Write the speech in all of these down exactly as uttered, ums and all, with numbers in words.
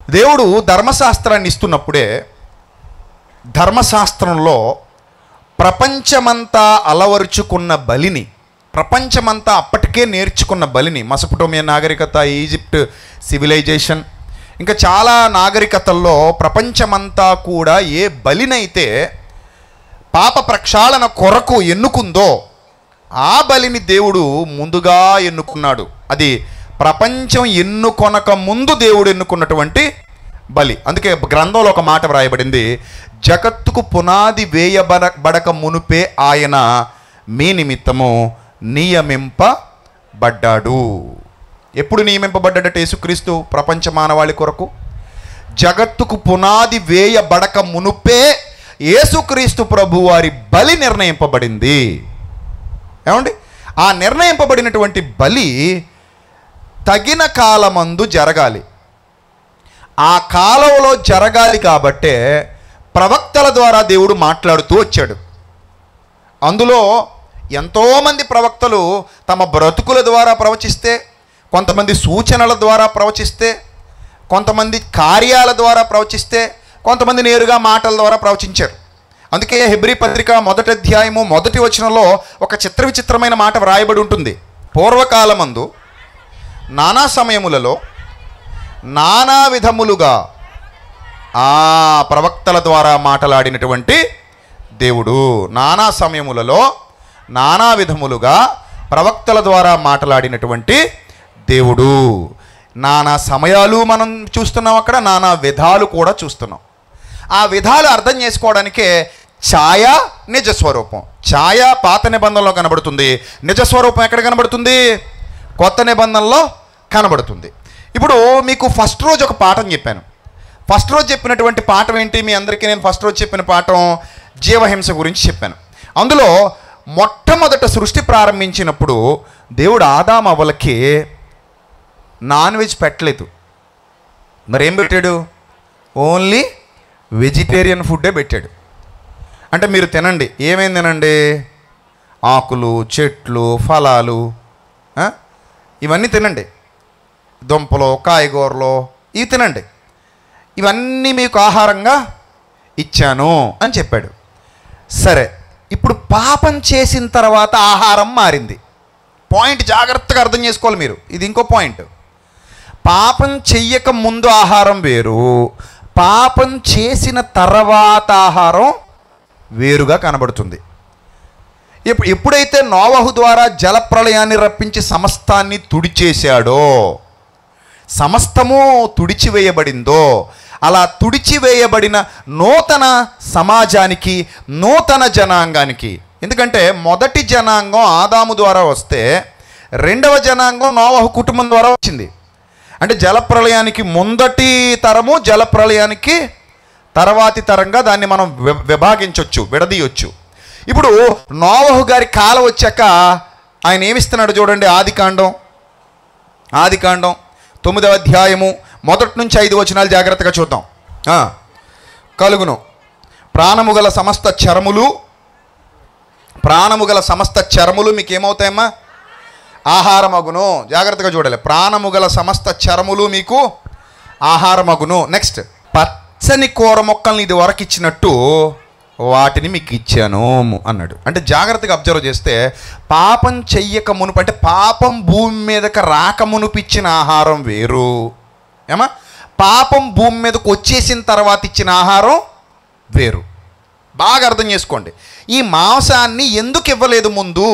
దేవుడు ధర్మశాస్త్రాన్ని ఇస్తున్నప్పుడే ధర్మశాస్త్రంలో ప్రపంచమంతా అలవరుచుకున్న బలిని, ప్రపంచమంతా అప్పటికే నేర్చుకున్న బలిని, మెసొపొటేమియా నాగరికత, ఈజిప్ట్ సివిలైజేషన్, ఇంకా చాలా నాగరికతల్లో ప్రపంచమంతా కూడా ఏ బలినైతే పాప ప్రక్షాళన కొరకు ఎన్నుకుందో ఆ బలిని దేవుడు ముందుగా ఎన్నుకున్నాడు. అది ప్రపంచం ఎన్నుకొనక ముందు దేవుడు ఎన్నుకున్నటువంటి బలి. అందుకే గ్రంథంలో ఒక మాట వ్రాయబడింది, జగత్తుకు పునాది వేయబడక మునుపే ఆయన మీ నిమిత్తము నియమింపబడ్డాడు. ఎప్పుడు నియమింపబడ్డాడట యేసుక్రీస్తు ప్రపంచ మానవాళి కొరకు? జగత్తుకు పునాది వేయబడక మునుపే యేసుక్రీస్తు ప్రభు వారి బలి నిర్ణయింపబడింది. ఏమండి? ఆ నిర్ణయింపబడినటువంటి బలి తగిన కాలమందు జరగాలి. ఆ కాలంలో జరగాలి కాబట్టే ప్రవక్తల ద్వారా దేవుడు మాట్లాడుతూ వచ్చాడు. అందులో ఎంతోమంది ప్రవక్తలు తమ బ్రతుకుల ద్వారా ప్రవచిస్తే, కొంతమంది సూచనల ద్వారా ప్రవచిస్తే, కొంతమంది కార్యాల ద్వారా ప్రవచిస్తే, కొంతమంది నేరుగా మాటల ద్వారా ప్రవచించారు. అందుకే హెబ్రీ పత్రిక మొదటి అధ్యాయము మొదటి వచనంలో ఒక చిత్ర విచిత్రమైన మాట వ్రాయబడి ఉంటుంది. పూర్వకాలమందు నానా సమయములలో నానా విధములుగా ఆ ప్రవక్తల ద్వారా మాట్లాడినటువంటి దేవుడు, నానా సమయములలో నానా విధములుగా ప్రవక్తల ద్వారా మాట్లాడినటువంటి దేవుడు. నానా సమయాలు మనం చూస్తున్నాం, అక్కడ నానా విధాలు కూడా చూస్తున్నాం. ఆ విధాలు అర్థం చేసుకోవడానికే ఛాయ నిజస్వరూపం. ఛాయ పాత నిబంధనలో కనబడుతుంది, నిజస్వరూపం ఎక్కడ కనబడుతుంది? కొత్త నిబంధనలో కనబడుతుంది. ఇప్పుడు మీకు ఫస్ట్ రోజు ఒక పాఠం చెప్పాను. ఫస్ట్ రోజు చెప్పినటువంటి పాఠం ఏంటి? మీ అందరికీ నేను ఫస్ట్ రోజు చెప్పిన పాఠం జీవహింస గురించి చెప్పాను. అందులో మొట్టమొదట సృష్టి ప్రారంభించినప్పుడు దేవుడు ఆదాము అవ్వలకి నాన్ వెజ్ పెట్టలేదు. మరేం పెట్టాడు? ఓన్లీ వెజిటేరియన్ ఫుడ్డే పెట్టాడు. అంటే మీరు తినండి, ఏమేమి తినండి? ఆకులు, చెట్లు, ఫలాలు, ఇవన్నీ తినండి, దుంపలు, కాయగూరలు ఇవి తినండి, ఇవన్నీ మీకు ఆహారంగా ఇచ్చాను అని చెప్పాడు. సరే, ఇప్పుడు పాపం చేసిన తర్వాత ఆహారం మారింది. పాయింట్ జాగ్రత్తగా అర్థం చేసుకోవాలి మీరు. ఇది ఇంకో పాయింట్. పాపం చెయ్యక ముందు ఆహారం వేరు, పాపం చేసిన తర్వాత ఆహారం వేరుగా కనబడుతుంది. ఇప్పుడు ఎప్పుడైతే నోవహు ద్వారా జలప్రళయాన్ని రప్పించి సమస్తాన్ని తుడిచేశాడో, సమస్తము తుడిచివేయబడిందో, అలా తుడిచివేయబడిన నూతన సమాజానికి, నూతన జనాంగానికి, ఎందుకంటే మొదటి జనాంగం ఆదాము ద్వారా వస్తే రెండవ జనాంగం నోవహు కుటుంబం ద్వారా వచ్చింది. అంటే జలప్రళయానికి ముందటి తరము, జలప్రళయానికి తర్వాతి తరంగా దాన్ని మనం విభాగించవచ్చు, విడదీయొచ్చు. ఇప్పుడు నోవహు గారి కాలం వచ్చాక ఆయన ఏమిస్తున్నాడు చూడండి. ఆదికాండం ఆదికాండం తొమ్మిదవ అధ్యాయము మొదటి నుంచి ఐదు వచనాలు జాగ్రత్తగా చూద్దాం. కలుగును ప్రాణము గల సమస్త చరములు, ప్రాణము గల సమస్త చరములు మీకు ఏమవుతాయమ్మా? ఆహారమగును. జాగ్రత్తగా చూడాలి. ప్రాణము గల సమస్త చరములు మీకు ఆహారమగును. నెక్స్ట్, పచ్చని కూర మొక్కల్ని ఇది వరకు ఇచ్చినట్టు వాటిని మీకు ఇచ్చాను అన్నాడు. అంటే జాగ్రత్తగా అబ్జర్వ్ చేస్తే పాపం చెయ్యక మునుపు, అంటే పాపం భూమి మీదకి రాక మునుపు ఇచ్చిన ఆహారం వేరు, ఏమా పాపం భూమి మీదకి వచ్చేసిన తర్వాత ఇచ్చిన ఆహారం వేరు. బాగా అర్థం చేసుకోండి. ఈ మాంసాన్ని ఎందుకు ఇవ్వలేదు ముందు,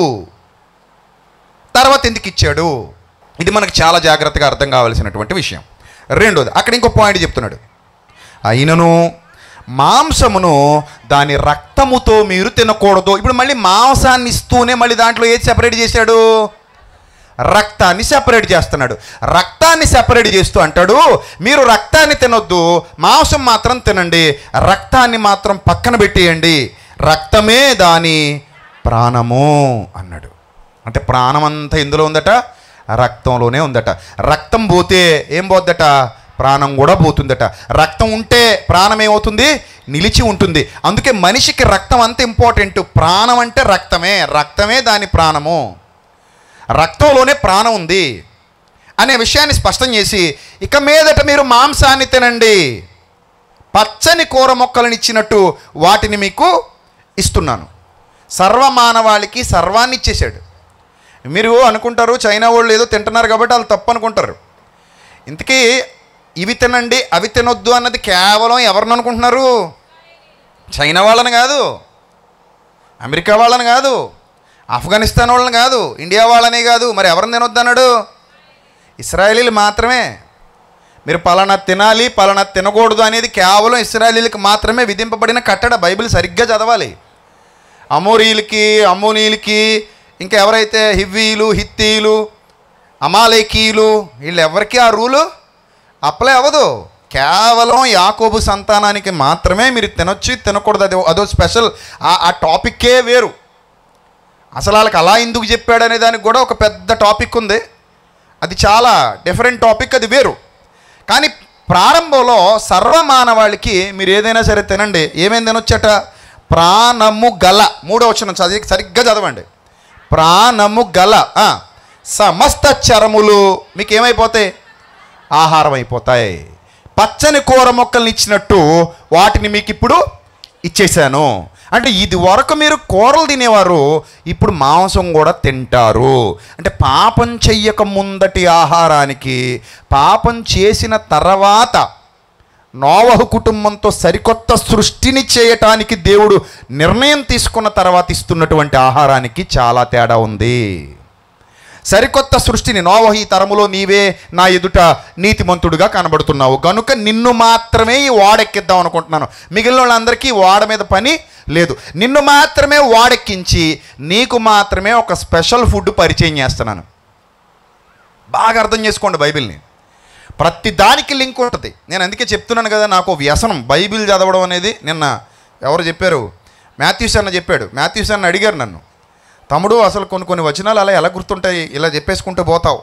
తర్వాత ఎందుకు ఇచ్చాడు? ఇది మనకు చాలా జాగ్రత్తగా అర్థం కావాల్సినటువంటి విషయం. రెండోది, అక్కడ ఇంకో పాయింట్ చెప్తున్నాడు. అయినను మాంసమును దాని రక్తముతో మీరు తినకూడదు. ఇప్పుడు మళ్ళీ మాంసాన్ని ఇస్తూనే మళ్ళీ దాంట్లో ఏది సెపరేట్ చేశాడు? రక్తాన్ని సెపరేట్ చేస్తున్నాడు. రక్తాన్ని సెపరేట్ చేస్తూ అంటాడు, మీరు రక్తాన్ని తినొద్దు, మాంసం మాత్రం తినండి, రక్తాన్ని మాత్రం పక్కన పెట్టేయండి, రక్తమే దాని ప్రాణము అన్నాడు. అంటే ప్రాణం అంతా ఇందులో ఉందట, రక్తంలోనే ఉందట. రక్తం పోతే ఏం పోద్దట? ప్రాణం కూడా పోతుందట. రక్తం ఉంటే ప్రాణం ఏమవుతుంది? నిలిచి ఉంటుంది. అందుకే మనిషికి రక్తం అంత ఇంపార్టెంట్. ప్రాణం అంటే రక్తమే, రక్తమే దాని ప్రాణము, రక్తంలోనే ప్రాణం ఉంది. అనే విషయాన్ని స్పష్టం చేసి, ఇక మీదట మీరు మాంసాన్ని తినండి, పచ్చని కూర మొక్కలను ఇచ్చినట్టు వాటిని మీకు ఇస్తున్నాను. సర్వమానవాళికి సర్వాన్ని ఇచ్చేశాడు. మీరు అనుకుంటారు చైనా వాళ్ళు ఏదో తింటున్నారు కాబట్టి వాళ్ళు తప్పు అనుకుంటారు. ఇంతకీ ఇవి తినండి అవి తినొద్దు అన్నది కేవలం ఎవరిని అనుకుంటున్నారు? చైనా వాళ్ళని కాదు, అమెరికా వాళ్ళని కాదు, ఆఫ్ఘనిస్తాన్ వాళ్ళని కాదు, ఇండియా వాళ్ళనే కాదు. మరి ఎవరిని తినొద్దు అన్నాడు? ఇశ్రాయేలీలు మాత్రమే. మీరు పలానా తినాలి పలానా తినకూడదు అనేది కేవలం ఇశ్రాయేలీలకు మాత్రమే విధింపబడిన కట్టడ. బైబిల్ సరిగ్గా చదవాలి. అమోరీలకి, అమ్మోనీలకి, ఇంకా ఎవరైతే హివ్వీలు, హిత్తీలు, అమాలేకీలు, వీళ్ళు ఎవరికి ఆ రూలు అప్లై అవ్వదు. కేవలం యాకోబు సంతానానికి మాత్రమే మీరు తినొచ్చు తినకూడదు. అది అదో స్పెషల్. ఆ టాపిక్కే వేరు. అసలు వాళ్ళకి అలా ఎందుకు చెప్పాడు అనే దానికి కూడా ఒక పెద్ద టాపిక్ ఉంది. అది చాలా డిఫరెంట్ టాపిక్, అది వేరు. కానీ ప్రారంభంలో సర్వమానవాళికి మీరు ఏదైనా సరే తినండి. ఏమేమి తినొచ్చట? ప్రాణము గల, మూడో వచనం చదివి సరిగ్గా చదవండి. ప్రాణము గల సమస్త చరములు మీకు ఏమైపోతాయి? ఆహారం అయిపోతాయి. పచ్చని కూర మొక్కల్ని ఇచ్చినట్టు వాటిని మీకు ఇప్పుడు ఇచ్చేసాను. అంటే ఇది వరకు మీరు కూరలు తినేవారు, ఇప్పుడు మాంసం కూడా తింటారు. అంటే పాపం చెయ్యక ముందటి ఆహారానికి పాపం చేసిన తర్వాత నోవహు కుటుంబంతో సరికొత్త సృష్టిని చేయటానికి దేవుడు నిర్ణయం తీసుకున్న తర్వాత ఇస్తున్నటువంటి ఆహారానికి చాలా తేడా ఉంది. సరికొత్త సృష్టిని, నోవహు ఈ తరములో నీవే నా ఎదుట నీతిమంతుడుగా కనబడుతున్నావు కనుక నిన్ను మాత్రమే ఈ ఓడెక్కిద్దాం అనుకుంటున్నాను. మిగిలిన వాళ్ళందరికీ ఓడ మీద పని లేదు. నిన్ను మాత్రమే ఓడెక్కించి నీకు మాత్రమే ఒక స్పెషల్ ఫుడ్ పరిచయం చేస్తున్నాను. బాగా అర్థం చేసుకోండి బైబిల్ని. ప్రతి దానికి లింక్ ఉంటుంది. నేను అందుకే చెప్తున్నాను కదా, నాకు వ్యసనం బైబిల్ చదవడం అనేది. నిన్న ఎవరు చెప్పారు? మాథ్యూస్ అన్న చెప్పాడు. మాథ్యూస్ అన్న అడిగారు నన్ను, తమ్ముడు అసలు కొన్ని కొన్ని వచనాలు అలా ఎలా గుర్తుంటాయి? ఇలా చెప్పేసుకుంటూ పోతావు,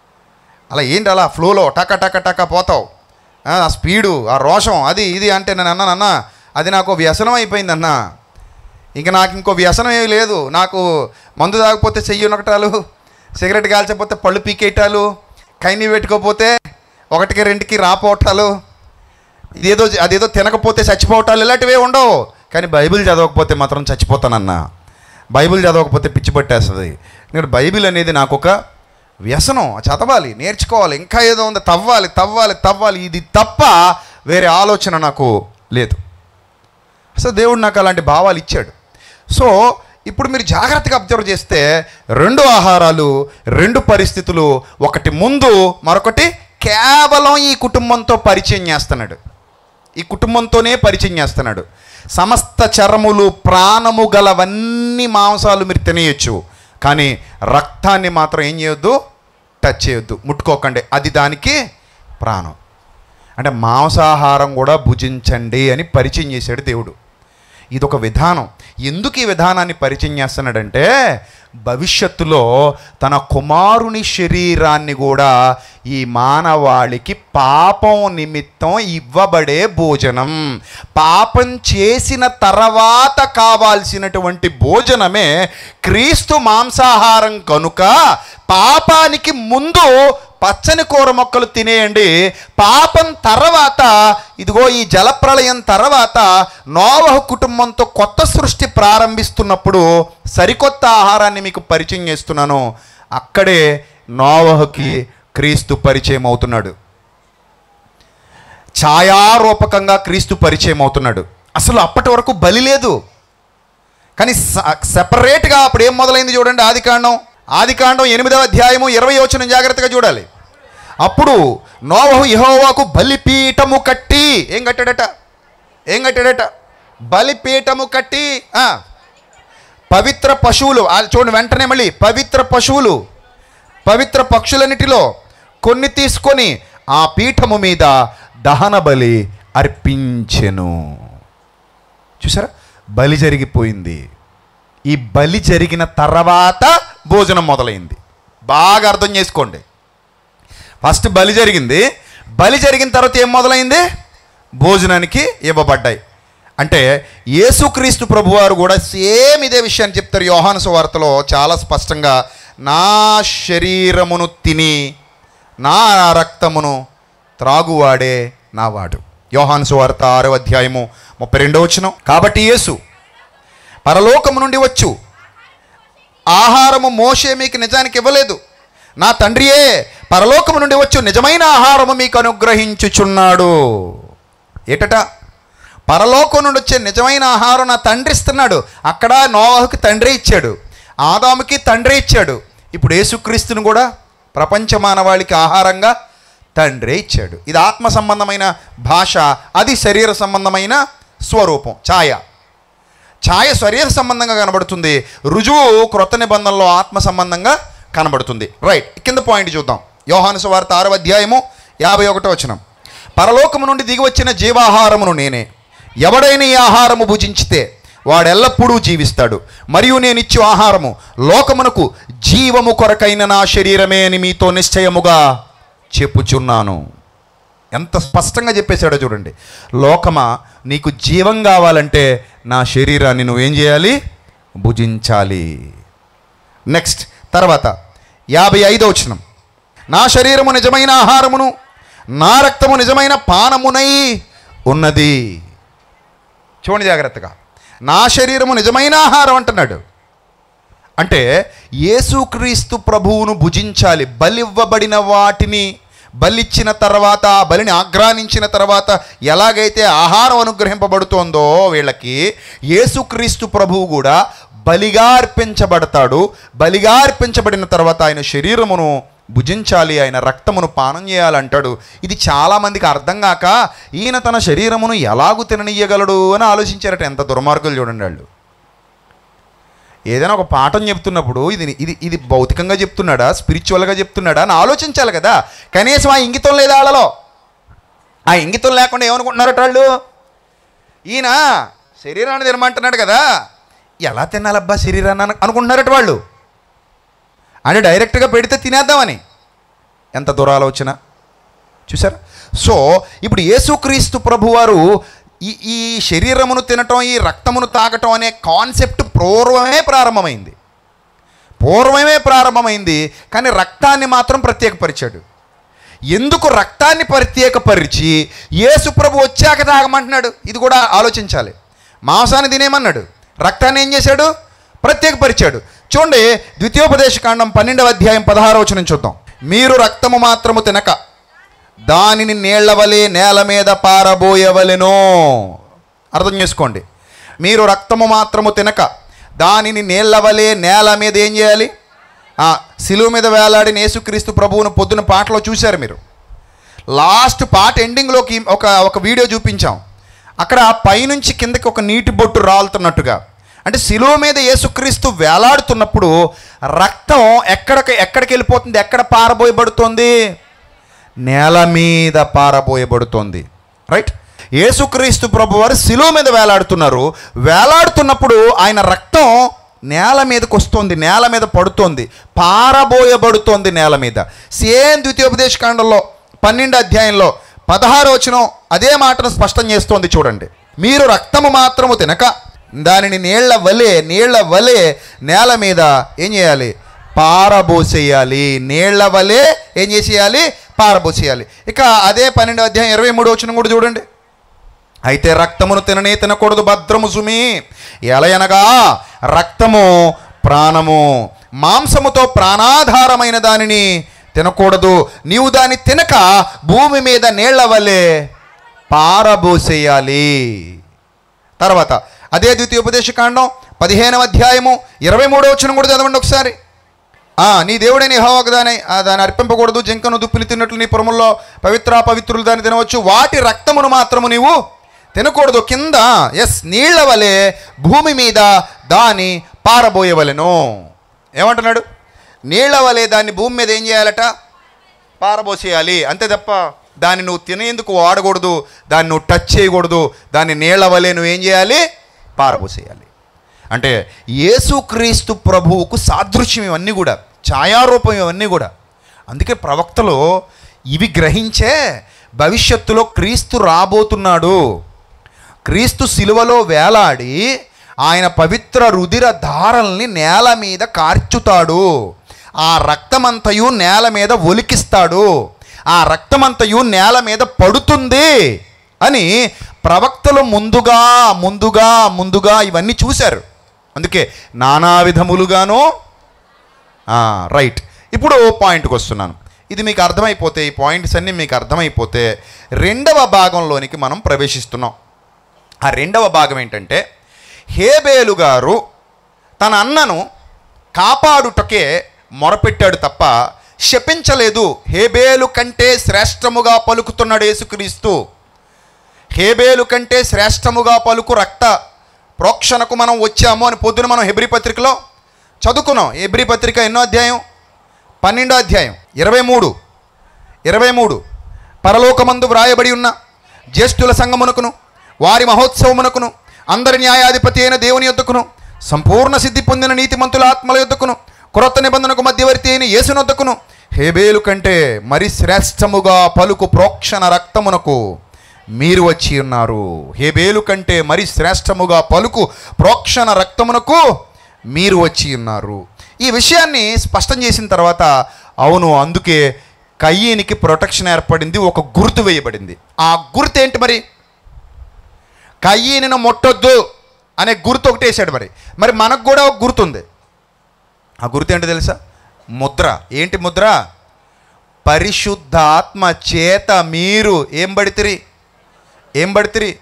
అలా ఏంటి అలా ఫ్లోలో టక టక టక పోతావు, ఆ స్పీడు, ఆ రోషం, అది ఇది అంటే నేను అన్నాను, అన్న అది నాకు వ్యసనం అయిపోయింది అన్న. ఇంకా నాకు ఇంకో వ్యసనం ఏమి లేదు. నాకు మందు తాగకపోతే చెయ్యి నొకటాలు, సిగరెట్ కాల్చకపోతే పళ్ళు పీకేయటాలు, కైని పెట్టుకోకపోతే ఒకటికి రెండుకి రాపోవటాలు, ఇదేదో అదేదో తినకపోతే చచ్చిపోవటాలు, ఇలాంటివే ఉండవు. కానీ బైబిల్ చదవకపోతే మాత్రం చచ్చిపోతానన్నా. బైబిల్ చదవకపోతే పిచ్చి పట్టేస్తుంది. ఎందుకంటే బైబిల్ అనేది నాకు ఒక వ్యసనం. చదవాలి, నేర్చుకోవాలి, ఇంకా ఏదో ఉంది, తవ్వాలి తవ్వాలి తవ్వాలి. ఇది తప్ప వేరే ఆలోచన నాకు లేదు. అసలు దేవుడు నాకు అలాంటి భావాలు ఇచ్చాడు. సో ఇప్పుడు మీరు జాగ్రత్తగా అబ్జర్వ్ చేస్తే రెండు ఆహారాలు, రెండు పరిస్థితులు, ఒకటి ముందు, మరొకటి కేవలం ఈ కుటుంబంతో పరిచయం చేస్తున్నాడు. ఈ కుటుంబంతోనే పరిచయం చేస్తున్నాడు. సమస్త చరములు, ప్రాణము గలవన్నీ మాంసాలు మీరు తినేయచ్చు, కానీ రక్తాన్ని మాత్రం ఏం చేయొద్దు? టచ్ చేయొద్దు, ముట్టుకోకండి, అది దానికి ప్రాణం. అంటే మాంసాహారం కూడా భుజించండి అని పరిచయం చేశాడు దేవుడు. ఇదొక విధానం. ఎందుకు ఈ విధానాన్ని పరిచయం చేస్తున్నాడంటే భవిష్యత్తులో తన కుమారుని శరీరాన్ని కూడా ఈ మానవాళికి పాపం నిమిత్తం ఇవ్వబడే భోజనం, పాపం చేసిన తర్వాత కావాల్సినటువంటి భోజనమే క్రీస్తు మాంసాహారం కనుక పాపానికి ముందు పచ్చని కూర మొక్కలు తినేయండి, పాపం తర్వాత ఇదిగో ఈ జలప్రళయం తర్వాత నోవహు కుటుంబంతో కొత్త సృష్టి ప్రారంభిస్తున్నప్పుడు సరికొత్త ఆహారాన్ని మీకు పరిచయం చేస్తున్నాను. అక్కడే నోవహుకి క్రీస్తు పరిచయం అవుతున్నాడు. ఛాయారూపకంగా క్రీస్తు పరిచయం అవుతున్నాడు. అసలు అప్పటి వరకు బలి లేదు, కానీ సెపరేట్గా అప్పుడు ఏం మొదలైంది చూడండి. ఆదికాండం ఆదికాండం ఎనిమిదవ అధ్యాయము ఇరవై వచనం జాగ్రత్తగా చూడాలి. అప్పుడు నోవహు యెహోవాకు బలిపీఠము కట్టి, ఏం కట్టాడట? ఏం కట్టాడట? బలిపీఠము కట్టి పవిత్ర పశువులు, చూడండి వెంటనే మళ్ళీ పవిత్ర పశువులు, పవిత్ర పక్షులన్నిటిలో కొన్ని తీసుకొని ఆ పీఠము మీద దహన బలి అర్పించెను. చూసారా, బలి జరిగిపోయింది. ఈ బలి జరిగిన తర్వాత భోజనం మొదలైంది. బాగా అర్థం చేసుకోండి. ఫస్ట్ బలి జరిగింది, బలి జరిగిన తర్వాత ఏం మొదలైంది? భోజనానికి ఇవ్వబడ్డాయి. అంటే యేసుక్రీస్తు ప్రభువారు కూడా సేమ్ ఇదే విషయాన్ని చెప్తారు యోహాను సువార్తలో చాలా స్పష్టంగా. నా శరీరమును తిని నా రక్తమును త్రాగువాడే నావాడు. యోహాను సువార్త ఆరో అధ్యాయము ముప్పై రెండో వచనం. కాబట్టి యేసు పరలోకము నుండి వచ్చు ఆహారము మోషే మీకు నిజానికి ఇవ్వలేదు, నా తండ్రియే పరలోకము నుండి వచ్చు నిజమైన ఆహారము మీకు అనుగ్రహించుచున్నాడు. ఏటట? పరలోకం నుండి వచ్చే నిజమైన ఆహారం నా తండ్రి ఇస్తున్నాడు. అక్కడ నోవాహుకి తండ్రి ఇచ్చాడు, ఆదాముకి తండ్రి ఇచ్చాడు. ఇప్పుడు యేసుక్రీస్తును కూడా ప్రపంచ మానవాళికి ఆహారంగా తండ్రి ఇచ్చాడు. ఇది ఆత్మ సంబంధమైన భాష, అది శరీర సంబంధమైన స్వరూపం. ఛాయ ఛాయ శరీర సంబంధంగా కనబడుతుంది, రుజువు క్రొత్త నిబంధనలో ఆత్మ సంబంధంగా కనబడుతుంది. రైట్, కింద పాయింట్ చూద్దాం. యోహాను సువార్త ఆరవ అధ్యాయము యాభై ఒకటో వచనం. పరలోకము నుండి దిగి వచ్చిన జీవాహారమును నేనే, ఎవడైనా ఈ ఆహారము భుజించితే వాడెల్లప్పుడూ జీవిస్తాడు, మరియు నేను ఇచ్చు ఆహారము లోకమునకు జీవము కొరకైన నా శరీరమే అని మీతో నిశ్చయముగా చెప్పుచున్నాను. ఎంత స్పష్టంగా చెప్పేశాడో చూడండి. లోకమా, నీకు జీవం కావాలంటే నా శరీరాన్ని నువ్వేం చేయాలి? భుజించాలి. నెక్స్ట్ తర్వాత యాభై ఐదో వచనం. నా శరీరము నిజమైన ఆహారమును, నా రక్తము నిజమైన పానమునై ఉన్నది. చూడండి జాగ్రత్తగా, నా శరీరము నిజమైన ఆహారం అంటున్నాడు. అంటే యేసుక్రీస్తు ప్రభువును భుజించాలి. బలివ్వబడిన వాటిని బలిచ్చిన తర్వాత, బలిని ఆగ్రానించిన తర్వాత ఎలాగైతే ఆహారం అనుగ్రహింపబడుతోందో వీళ్ళకి, యేసుక్రీస్తు ప్రభువు కూడా బలిగా అర్పించబడతాడు. బలిగా అర్పించబడిన తర్వాత ఆయన శరీరమును భుజించాలి, ఆయన రక్తమును పానం చేయాలంటాడు. ఇది చాలామందికి అర్థం కాక ఈయన తన శరీరమును ఎలాగూ తిననీయగలడు అని ఆలోచించారట. ఎంత దుర్మార్గులు చూడండి వాళ్ళు. ఏదైనా ఒక పాఠం చెప్తున్నప్పుడు ఇది ఇది ఇది భౌతికంగా చెప్తున్నాడా, స్పిరిచువల్గా చెప్తున్నాడా అని ఆలోచించాలి కదా. కనీసం ఆ ఇంగితం లేదా వాళ్ళలో. ఆ ఇంగితం లేకుండా ఏమనుకుంటున్నారట వాళ్ళు, ఈయన శరీరాన్ని తినమంటున్నాడు కదా, ఎలా తినాలబ్బా శరీరాన్ని అనుకుంటున్నారట వాళ్ళు. అంటే డైరెక్ట్గా పెడితే తినేద్దామని. ఎంత దురాలోచన చూసారా. సో ఇప్పుడు యేసుక్రీస్తు ప్రభువారు ఈ ఈ శరీరమును తినటం, ఈ రక్తమును తాగటం అనే కాన్సెప్ట్ పూర్వమే ప్రారంభమైంది పూర్వమే ప్రారంభమైంది కానీ రక్తాన్ని మాత్రం ప్రత్యేకపరిచాడు. ఎందుకు రక్తాన్ని ప్రత్యేకపరిచి యేసు ప్రభు వచ్చాక తాగమంటున్నాడు? ఇది కూడా ఆలోచించాలి. మాంసాన్ని తినేమన్నాడు, రక్తాన్ని ఏం చేశాడు? ప్రత్యేకపరిచాడు. చూడండి, ద్వితీయోపదేశ కాండం పన్నెండవ అధ్యాయం పదహారవ వచనం చూద్దాం. మీరు రక్తము మాత్రము తినక దానిని నీళ్ల వలె నేల మీద పారబోయవలెనో. అర్థం చేసుకోండి, మీరు రక్తము మాత్రము తినక దానిని నీళ్ల వలె నేల మీద ఏం చేయాలి? సిలువ మీద వేలాడిన యేసుక్రీస్తు ప్రభువును పొద్దున పాటలో చూశారు మీరు. లాస్ట్ పాట ఎండింగ్లోకి ఒక ఒక వీడియో చూపించాం. అక్కడ పైనుంచి కిందకి ఒక నీటి బొట్టు రాలుతున్నట్టుగా, అంటే సిలువ మీద యేసుక్రీస్తు వేలాడుతున్నప్పుడు రక్తం ఎక్కడికి ఎక్కడికి వెళ్ళిపోతుంది? ఎక్కడ పారబోయబడుతోంది? నేల మీద పారబోయబడుతోంది. రైట్. యేసుక్రీస్తు ప్రభువారు సిలువ మీద వేలాడుతున్నారు. వేలాడుతున్నప్పుడు ఆయన రక్తం నేల మీదకి వస్తుంది, నేల మీద పడుతోంది, పారబోయబడుతోంది నేల మీద. సేమ్ ద్వితీయోపదేశ కాండంలో పన్నెండు అధ్యాయంలో పదహారు వచనం అదే మాటను స్పష్టం చేస్తోంది. చూడండి, మీరు రక్తము మాత్రము తినక దానిని నీళ్ల వలె నీళ్ల వలె నేల మీద ఏం చేయాలి? పారబోసేయాలి. నీళ్ల వలె ఏం చేసేయాలి? పారబోసేయాలి. ఇక అదే పన్నెండు అధ్యాయం ఇరవై మూడు వచనం కూడా చూడండి. అయితే రక్తమును తిననే తినకూడదు భద్రము సుమి, ఎలయనగా రక్తము ప్రాణము, మాంసముతో ప్రాణాధారమైన దానిని తినకూడదు. నీవు దాన్ని తినక భూమి మీద నీళ్ల వలె పారబోసేయాలి. తర్వాత అదే ద్వితీయోపదేశ కాండం పదిహేనవ అధ్యాయము ఇరవై మూడవ వచనం కూడా చదవండి ఒకసారి. నీ దేవుడైన యెహోవాకు దాని దాన్ని అర్పింపకూడదు, జింకను దుప్పిని తిన్నట్లు నీ పురముల్లో పవిత్ర పవిత్రులు దాన్ని తినవచ్చు, వాటి రక్తమును మాత్రము నీవు తినకూడదు. కింద ఎస్ నీళ్ల వలె భూమి మీద దాన్ని పారబోయవలెను. ఏమంటున్నాడు? నీళ్ల వలె దాన్ని భూమి మీద ఏం చేయాలట? పారబోసేయాలి. అంతే తప్ప దాన్ని నువ్వు తినేందుకు వాడకూడదు, దాన్ని నువ్వు టచ్ చేయకూడదు. దాన్ని నీళ్ల వలె నువ్వేం చేయాలి? పారబోసేయాలి. అంటే యేసుక్రీస్తు ప్రభువుకు సాదృశ్యం ఇవన్నీ కూడా, ఛాయారూపం ఇవన్నీ కూడా. అందుకే ప్రవక్తలు ఇవి గ్రహించే భవిష్యత్తులో క్రీస్తు రాబోతున్నాడు, క్రీస్తు సిలువలో వేలాడి ఆయన పవిత్ర రుధిర ధారల్ని నేల మీద కార్చుతాడు, ఆ రక్తమంతయు నేల మీద ఒలికిస్తాడు, ఆ రక్తమంతయు నేల మీద పడుతుంది అని ప్రవక్తలు ముందుగా ముందుగా ముందుగా ఇవన్నీ చూశారు. అందుకే నానా విధములుగాను రైట్. ఇప్పుడు పాయింట్కి వస్తున్నాను. ఇది మీకు అర్థమైపోతే, ఈ పాయింట్స్ అన్నీ మీకు అర్థమైపోతే రెండవ భాగంలోనికి మనం ప్రవేశిస్తున్నాం. ఆ రెండవ భాగం ఏంటంటే, హేబేలు గారు తన అన్నను కాపాడుటకే మొరపెట్టాడు తప్ప శపించలేదు. హేబేలు కంటే శ్రేష్టముగా పలుకుతున్నాడు యేసుక్రీస్తు. హేబేలు కంటే శ్రేష్టముగా పలుకు రక్త ప్రోక్షణకు మనం వచ్చాము అని పొద్దున మనం హెబ్రీ పత్రికలో చదువుకున్నాం. హెబ్రీ పత్రిక ఎన్నో అధ్యాయం? పన్నెండో అధ్యాయం ఇరవై మూడు ఇరవై మూడు పరలోకమందు వ్రాయబడి ఉన్న జ్యేష్ఠుల సంగమునకును వారి మహోత్సవమునకును అందరి న్యాయాధిపతి అయిన దేవుని యొద్దకును సంపూర్ణ సిద్ధి పొందిన నీతిమంతుల ఆత్మల యొద్దకును క్రొత్త నిబంధనకు మధ్యవర్తి అయిన యేసునొద్దకును హేబేలు కంటే మరి శ్రేష్టముగా పలుకు ప్రోక్షణ రక్తమునకు మీరు వచ్చి ఉన్నారు. హేబేలు కంటే మరి శ్రేష్టముగా పలుకు ప్రోక్షణ రక్తమునకు మీరు వచ్చి ఉన్నారు. ఈ విషయాన్ని స్పష్టం చేసిన తర్వాత, అవును, అందుకే కయ్యీనికి ప్రొటెక్షన్ ఏర్పడింది, ఒక గుర్తు వేయబడింది. ఆ గుర్తు ఏంటి మరి? కయ్యీని ముట్టొద్దు అనే గుర్తు ఒకటి వేసాడు. మరి మరి మనకు కూడా ఒక గుర్తు ఉంది. ఆ గుర్తు ఏంటో తెలుసా? ముద్ర. ఏంటి ముద్ర? పరిశుద్ధాత్మ చేత మీరు ఏం బడితిరి ఏం బడితిరి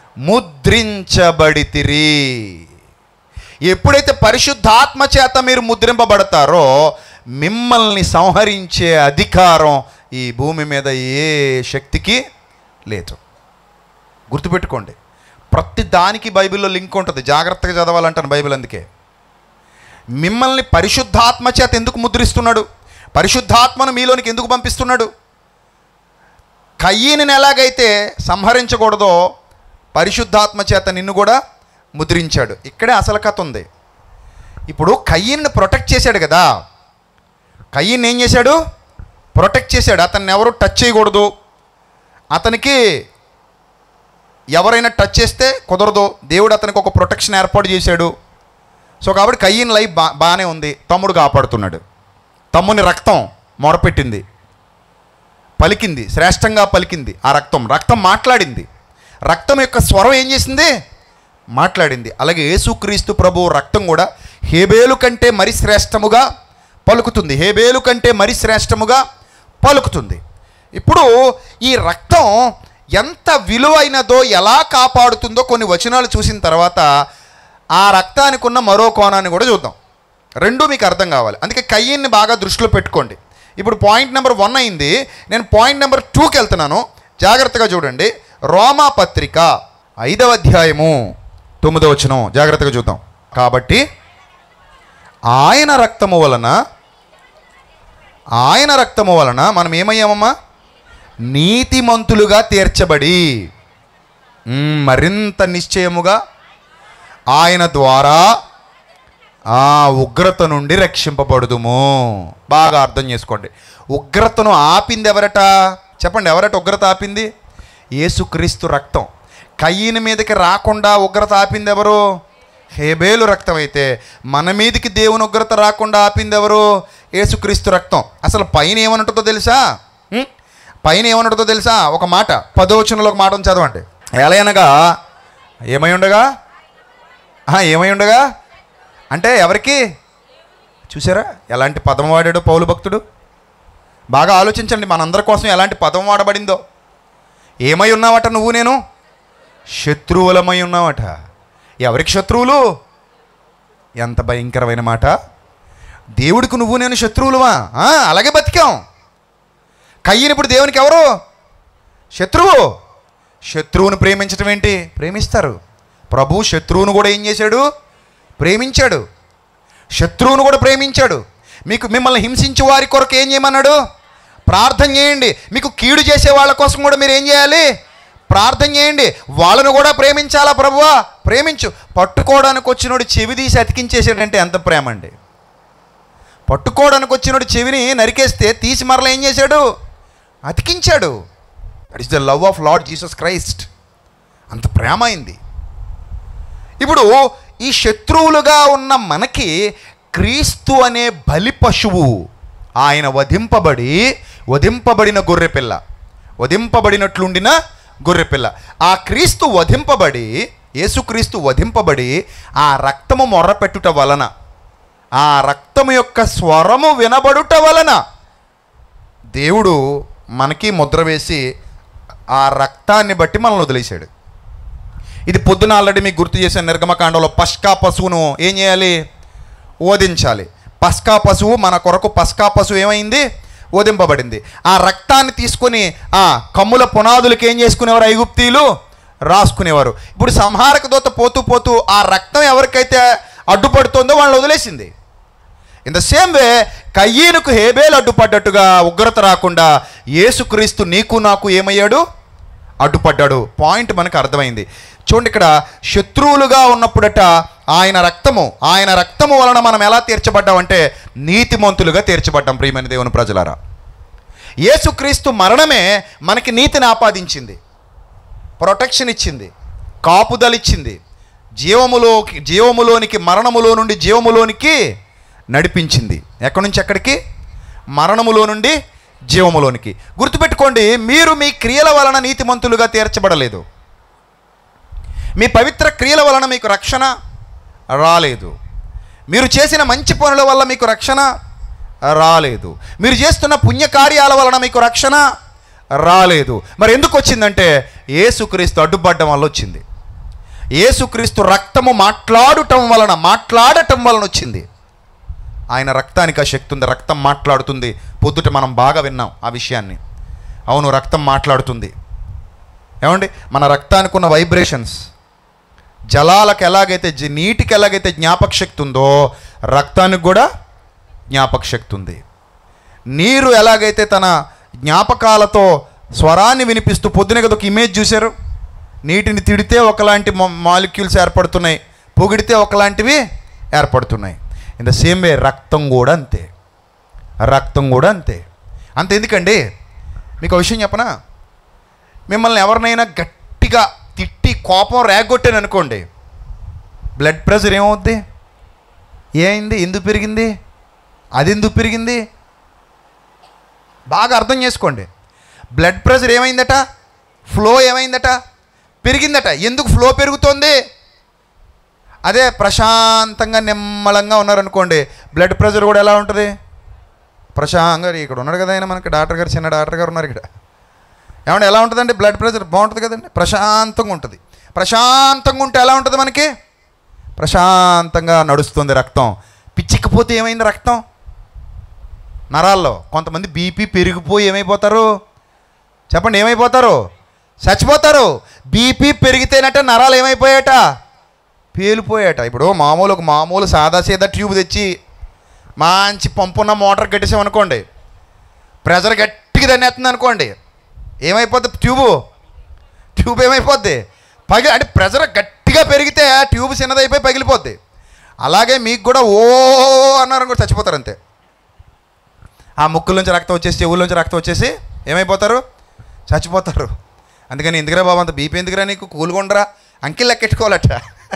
ముద్రించబడితిరి. ఎప్పుడైతే పరిశుద్ధాత్మ చేత మీరు ముద్రింపబడతారో మిమ్మల్ని సంహరించే అధికారం ఈ భూమి మీద ఏ శక్తికి లేదు. గుర్తుపెట్టుకోండి, ప్రతి దానికి బైబిల్లో లింక్ ఉంటుంది. జాగ్రత్తగా చదవాలంటాను బైబిల్. అందుకే మిమ్మల్ని పరిశుద్ధాత్మ చేత ఎందుకు ముద్రిస్తున్నాడు? పరిశుద్ధాత్మను మీలోనికి ఎందుకు పంపిస్తున్నాడు? కయ్యీని ఎలాగైతే సంహరించకూడదో పరిశుద్ధాత్మ చేత నిన్ను కూడా ముద్రించాడు. ఇక్కడే అసలు కథ ఉంది. ఇప్పుడు కయ్యీని ప్రొటెక్ట్ చేశాడు కదా. కయ్యీని ఏం చేశాడు? ప్రొటెక్ట్ చేశాడు. అతన్ని ఎవరు టచ్ చేయకూడదు, అతనికి ఎవరైనా టచ్ చేస్తే కుదరదు. దేవుడు అతనికి ఒక ప్రొటెక్షన్ ఏర్పాటు చేశాడు. సో కాబట్టి కయ్యీని లైఫ్ బా బాగానే ఉంది. తమ్ముడు కాపాడుతున్నాడు. తమ్ముని రక్తం మొరపెట్టింది, పలికింది, శ్రేష్టంగా పలికింది. ఆ రక్తం రక్తం మాట్లాడింది. రక్తం యొక్క స్వరం ఏం చేసింది? మాట్లాడింది. అలాగే యేసుక్రీస్తు ప్రభువు రక్తం కూడా హేబేలు కంటే మరి శ్రేష్టముగా పలుకుతుంది. హేబేలు కంటే మరి శ్రేష్టముగా పలుకుతుంది. ఇప్పుడు ఈ రక్తం ఎంత విలువైనదో, ఎలా కాపాడుతుందో కొన్ని వచనాలు చూసిన తర్వాత ఆ రక్తానికి ఉన్న మరో కోణాన్ని కూడా చూద్దాం. రెండూ మీకు అర్థం కావాలి. అందుకే కయ్యీన్ని బాగా దృష్టిలో పెట్టుకోండి. ఇప్పుడు పాయింట్ నెంబర్ వన్ అయింది. నేను పాయింట్ నెంబర్ టూకి వెళ్తున్నాను. జాగ్రత్తగా చూడండి. రోమా పత్రిక ఐదవ అధ్యాయము తొమ్మిదవ వచనం జాగ్రత్తగా చూద్దాం. కాబట్టి ఆయన రక్తము వలన ఆయన రక్తము వలన మనం ఏమయ్యామమ్మా? నీతిమంతులుగా తీర్చబడి మరింత నిశ్చయముగా ఆయన ద్వారా ఆ ఉగ్రత నుండి రక్షింపబడుదుము. బాగా అర్థం చేసుకోండి. ఉగ్రతను ఆపింది ఎవరట? చెప్పండి, ఎవరట ఉగ్రత ఆపింది? యేసుక్రీస్తు రక్తం. కయ్యీని మీదకి రాకుండా ఉగ్రత ఆపింది ఎవరు? హేబేలు రక్తం. అయితే మన మీదకి దేవుని ఉగ్రత రాకుండా ఆపింది ఎవరు? యేసుక్రీస్తు రక్తం. అసలు పైన ఏమనుంటుందో తెలుసా? పైన ఏమనుంటుందో తెలుసా? ఒక మాట పదవచనంలో ఒక మాట చదవండి. ఎలా అనగా ఏమై ఉండగా ఏమై ఉండగా అంటే ఎవరికి? చూసారా ఎలాంటి పదం వాడాడో పౌలు భక్తుడు? బాగా ఆలోచించండి, మనందరి కోసం ఎలాంటి పదం వాడబడిందో. ఏమై ఉన్నావట? నువ్వు నేను శత్రువులమై ఉన్నావట. ఎవరికి శత్రువులు? ఎంత భయంకరమైన మాట! దేవుడికి నువ్వు నేను శత్రువులువా? అలాగే బతికాం. కయ్యని ఇప్పుడు దేవునికి ఎవరు? శత్రువు. శత్రువును ప్రేమించటం ఏంటి? ప్రేమిస్తారు. ప్రభు శత్రువును కూడా ఏం చేశాడు? ప్రేమించాడు. శత్రువును కూడా ప్రేమించాడు. మీకు మిమ్మల్ని హింసించే వారి కొరకు ఏం చేయమన్నాడు? ప్రార్థన చేయండి. మీకు కీడు చేసే వాళ్ళ కోసం కూడా మీరు ఏం చేయాలి? ప్రార్థన చేయండి. వాళ్ళను కూడా ప్రేమించాలా? ప్రభువా ప్రేమించు. పట్టుకోవడానికి వచ్చినోడు చెవి తీసి అతికించేసాడంటే ఎంత ప్రేమ అండి! పట్టుకోవడానికి వచ్చినోడు చెవిని నరికేస్తే తీసి మరలా ఏం చేశాడు? అతికించాడు. That is the love of Lord Jesus Christ. అంత ప్రేమ అయింది. ఇప్పుడు ఈ శత్రువులుగా ఉన్న మనకి క్రీస్తు అనే బలి పశువు ఆయన వధింపబడి వధింపబడిన గొర్రెపిల్ల, వధింపబడినట్లుండిన గొర్రెపిల్ల. ఆ క్రీస్తు వధింపబడి, యేసుక్రీస్తు వధింపబడి ఆ రక్తము మొర్రపెట్టుట వలన, ఆ రక్తము యొక్క స్వరము వినబడుట వలన దేవుడు మనకి ముద్ర వేసి ఆ రక్తాన్ని బట్టి మనల్ని వదిలేశాడు. ఇది పొద్దున ఆల్రెడీ మీకు గుర్తు చేసిన నిర్గమకాండంలో పస్కా పశువును ఏం చేయాలి? వధించాలి. పస్కా పశువు మన కొరకు పస్కా పశువు ఏమైంది? వధింపబడింది. ఆ రక్తాన్ని తీసుకొని ఆ కమ్ముల పునాదులకి ఏం చేసుకునేవారు? ఐగుప్తీయులు రాసుకునేవారు. ఇప్పుడు సంహారక దూత పోతూ పోతూ ఆ రక్తం ఎవరికైతే అడ్డుపడుతుందో వాళ్ళని వదిలేసింది. ఇన్ ద సేమ్ వే కయ్యీనుకు హేబేలు అడ్డుపడ్డట్టుగా ఉగ్రత రాకుండా యేసుక్రీస్తు నీకు నాకు ఏమయ్యాడు? అడ్డుపడ్డాడు. పాయింట్ మనకు అర్థమైంది. చూడండి, ఇక్కడ శత్రువులుగా ఉన్నప్పుడట ఆయన రక్తము ఆయన రక్తము వలన మనం ఎలా తీర్చబడ్డామంటే నీతిమంతులుగా తీర్చబడ్డాం. ప్రియమైన దేవుని ప్రజలారా, యేసుక్రీస్తు మరణమే మనకి నీతిని ఆపాదించింది, ప్రొటెక్షన్ ఇచ్చింది, కాపుదలిచ్చింది, జీవములోకి జీవములోనికి మరణములో నుండి జీవములోనికి నడిపించింది. ఎక్కడి నుంచి ఎక్కడికి? మరణములో నుండి జీవములోనికి. గుర్తుపెట్టుకోండి, మీరు మీ క్రియల వలన నీతిమంతులుగా తీర్చబడలేదు. మీ పవిత్ర క్రియల వలన మీకు రక్షణ రాలేదు. మీరు చేసిన మంచి పనుల వల్ల మీకు రక్షణ రాలేదు. మీరు చేస్తున్న పుణ్యకార్యాల వలన మీకు రక్షణ రాలేదు. మరి ఎందుకు వచ్చిందంటే యేసుక్రీస్తు అడ్డుపడడం వల్ల వచ్చింది. యేసుక్రీస్తు రక్తము మాట్లాడటం వలన మాట్లాడటం వలన వచ్చింది. ఆయన రక్తానికి ఆ శక్తి ఉంది. రక్తం మాట్లాడుతుంది. పొద్దుట మనం బాగా విన్నాం ఆ విషయాన్ని. అవును, రక్తం మాట్లాడుతుంది. ఏమండి, మన రక్తానికి ఉన్న వైబ్రేషన్స్, జలాలకు ఎలాగైతే నీటికి ఎలాగైతే జ్ఞాపక శక్తి ఉందో రక్తానికి కూడా జ్ఞాపక శక్తి ఉంది. నీరు ఎలాగైతే తన జ్ఞాపకాలతో స్వరాన్ని వినిపిస్తూ, పొద్దున కదా ఒక ఇమేజ్ చూశారు, నీటిని తిడితే ఒకలాంటి మాలిక్యూల్స్ ఏర్పడుతున్నాయి, పొగిడితే ఒకలాంటివి ఏర్పడుతున్నాయి. ఇన్ ద సేమ్ వే రక్తం కూడా అంతే. రక్తం కూడా అంతే. అంత ఎందుకండి, మీకు ఒక విషయం చెప్పనా? మిమ్మల్ని ఎవరినైనా గట్టిగా తిట్టి కోపం రేగొట్టాను అనుకోండి, బ్లడ్ ప్రెషర్ ఏమవుద్ది? ఏమైంది? ఎందుకు పెరిగింది? అది ఎందుకు పెరిగింది? బాగా అర్థం చేసుకోండి. బ్లడ్ ప్రెషర్ ఏమైందట? ఫ్లో ఏమైందట? పెరిగిందట. ఎందుకు ఫ్లో పెరుగుతోంది? అదే ప్రశాంతంగా నిమ్మలంగా ఉన్నారనుకోండి, బ్లడ్ ప్రెషర్ కూడా ఎలా ఉంటుంది? ప్రశాంతంగా. ఇక్కడ ఉన్నాడు కదా ఆయన మనకి డాక్టర్ గారు, చిన్న డాక్టర్ గారు ఉన్నారు ఇక్కడ. ఏమంటే ఎలా ఉంటుందండి బ్లడ్ ప్రెషర్? బాగుంటుంది కదండి, ప్రశాంతంగా ఉంటుంది. ప్రశాంతంగా ఉంటే ఎలా ఉంటుంది మనకి? ప్రశాంతంగా నడుస్తుంది రక్తం. పిచ్చిక్కిపోతే ఏమైంది రక్తం? నరాల్లో కొంతమంది బీపీ పెరిగిపోయి ఏమైపోతారు చెప్పండి? ఏమైపోతారు? చచ్చిపోతారు. బీపీ పెరిగితేనట నరాలు ఏమైపోయాట? పేలిపోయాట. ఇప్పుడు మామూలు ఒక మామూలు సాదా సీదా ట్యూబ్ తెచ్చి మంచి పంపున్న మోటార్ కట్టేసామనుకోండి, ప్రెజర్ గట్టిగా దన్నేస్తుంది అనుకోండి, ఏమైపోద్ది? Tube tube ఏమైపోద్ది? పగి అంటే ప్రెజర్ గట్టిగా పెరిగితే ఆ ట్యూబ్ చిన్నదైపోయి పగిలిపోద్ది. అలాగే మీకు కూడా ఓ అన్నారు కూడా చచ్చిపోతారు అంతే. ఆ ముక్కుల నుంచి రక్తం వచ్చేసి, చెవుల్లోంచి రక్తం వచ్చేసి ఏమైపోతారు? చచ్చిపోతారు. అందుకని ఎందుకురా బాబు అంత బీపీ ఎందుకురా నీకు? కూలుకొండరా అంకిల్ లెక్కెట్టుకోవాలట.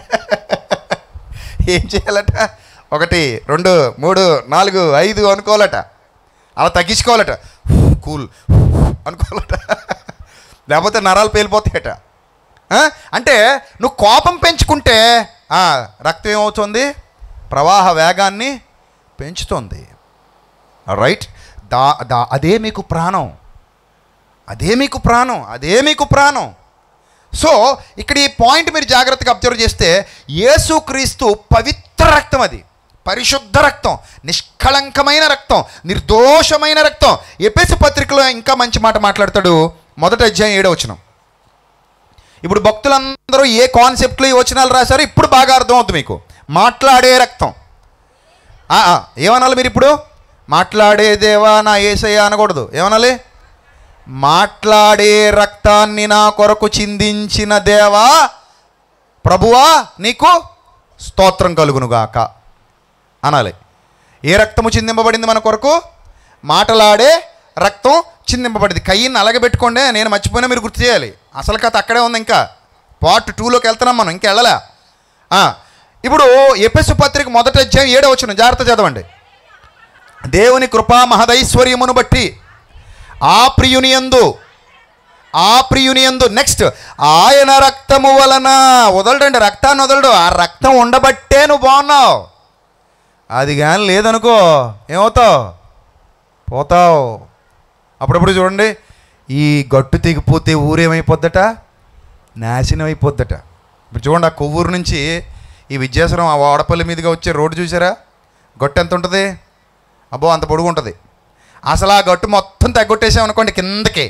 ఏం చేయాలట? ఒకటి రెండు మూడు నాలుగు ఐదు అనుకోవాలట. అలా తగ్గించుకోవాలట. కూల్ అనుకోవాలట. లేకపోతే నరాలు పేలిపోతాయట. అంటే నువ్వు కోపం పెంచుకుంటే రక్తం ఏమవుతుంది? ప్రవాహ వేగాన్ని పెంచుతుంది. రైట్? దా దా అదే మీకు ప్రాణం, అదే మీకు ప్రాణం, అదే మీకు ప్రాణం. సో ఇక్కడ ఈ పాయింట్ మీరు జాగ్రత్తగా అబ్జర్వ్ చేస్తే, యేసుక్రీస్తు పవిత్ర రక్తం, అది పరిశుద్ధ రక్తం, నిష్కళంకమైన రక్తం, నిర్దోషమైన రక్తం. ఎఫెసు పత్రికలో ఇంకా మంచి మాట మాట్లాడతాడు. మొదటి అధ్యాయం ఏడవ వచనం. ఇప్పుడు భక్తులందరూ ఏ కాన్సెప్ట్లో ఈ వచనాలు రాశారో ఇప్పుడు బాగా అర్థమవుతుంది మీకు. మాట్లాడే రక్తం. ఏమనాలి మీరు ఇప్పుడు? మాట్లాడే దేవా నా యేసయ్య అనకూడదు. ఏమనాలి? మాట్లాడే రక్తాన్ని నా కొరకు చిందించిన దేవా ప్రభువా నీకు స్తోత్రం కలుగునుగాక అనాలి. ఏ రక్తము చిందింపబడింది మన కొరకు? మాటలాడే రక్తం చిందింపబడింది. కయ్యిని అలాగే పెట్టుకోండి, నేను మర్చిపోయినా మీరు గుర్తు చేయాలి. అసలు కథ అక్కడే ఉంది. ఇంకా పార్ట్ టూలోకి వెళ్తున్నాం మనం, ఇంకా వెళ్ళలే. ఇప్పుడు ఎఫెసు పత్రిక మొదటి అధ్యాయం ఏడవ వచనం జాగ్రత్త చదవండి. దేవుని కృపా మహదైశ్వర్యమును బట్టి ఆ ప్రియుని యందు ఆ ప్రియుని యందు నెక్స్ట్ ఆయన రక్తము వలన, వదలడండి, రక్తాన్ని వదలడు, ఆ రక్తం ఉండబట్టే నువ్వు బాగున్నావు. అది కానీ లేదనుకో ఏమవుతావు? పోతావు. అప్పుడప్పుడు చూడండి, ఈ గట్టు తెగిపోతే ఊరేమైపోద్దట, నాశనం అయిపోద్దట. ఇప్పుడు చూడండి, ఆ కొవ్వూరు నుంచి ఈ విద్యాసరం ఆ వాడపల్లి మీదుగా వచ్చే రోడ్డు చూసారా? గట్టు ఎంత ఉంటుంది? అబ్బో అంత పొడుగు ఉంటుంది. అసలు ఆ గట్టు మొత్తం తగ్గొట్టేసామనుకోండి కిందకి,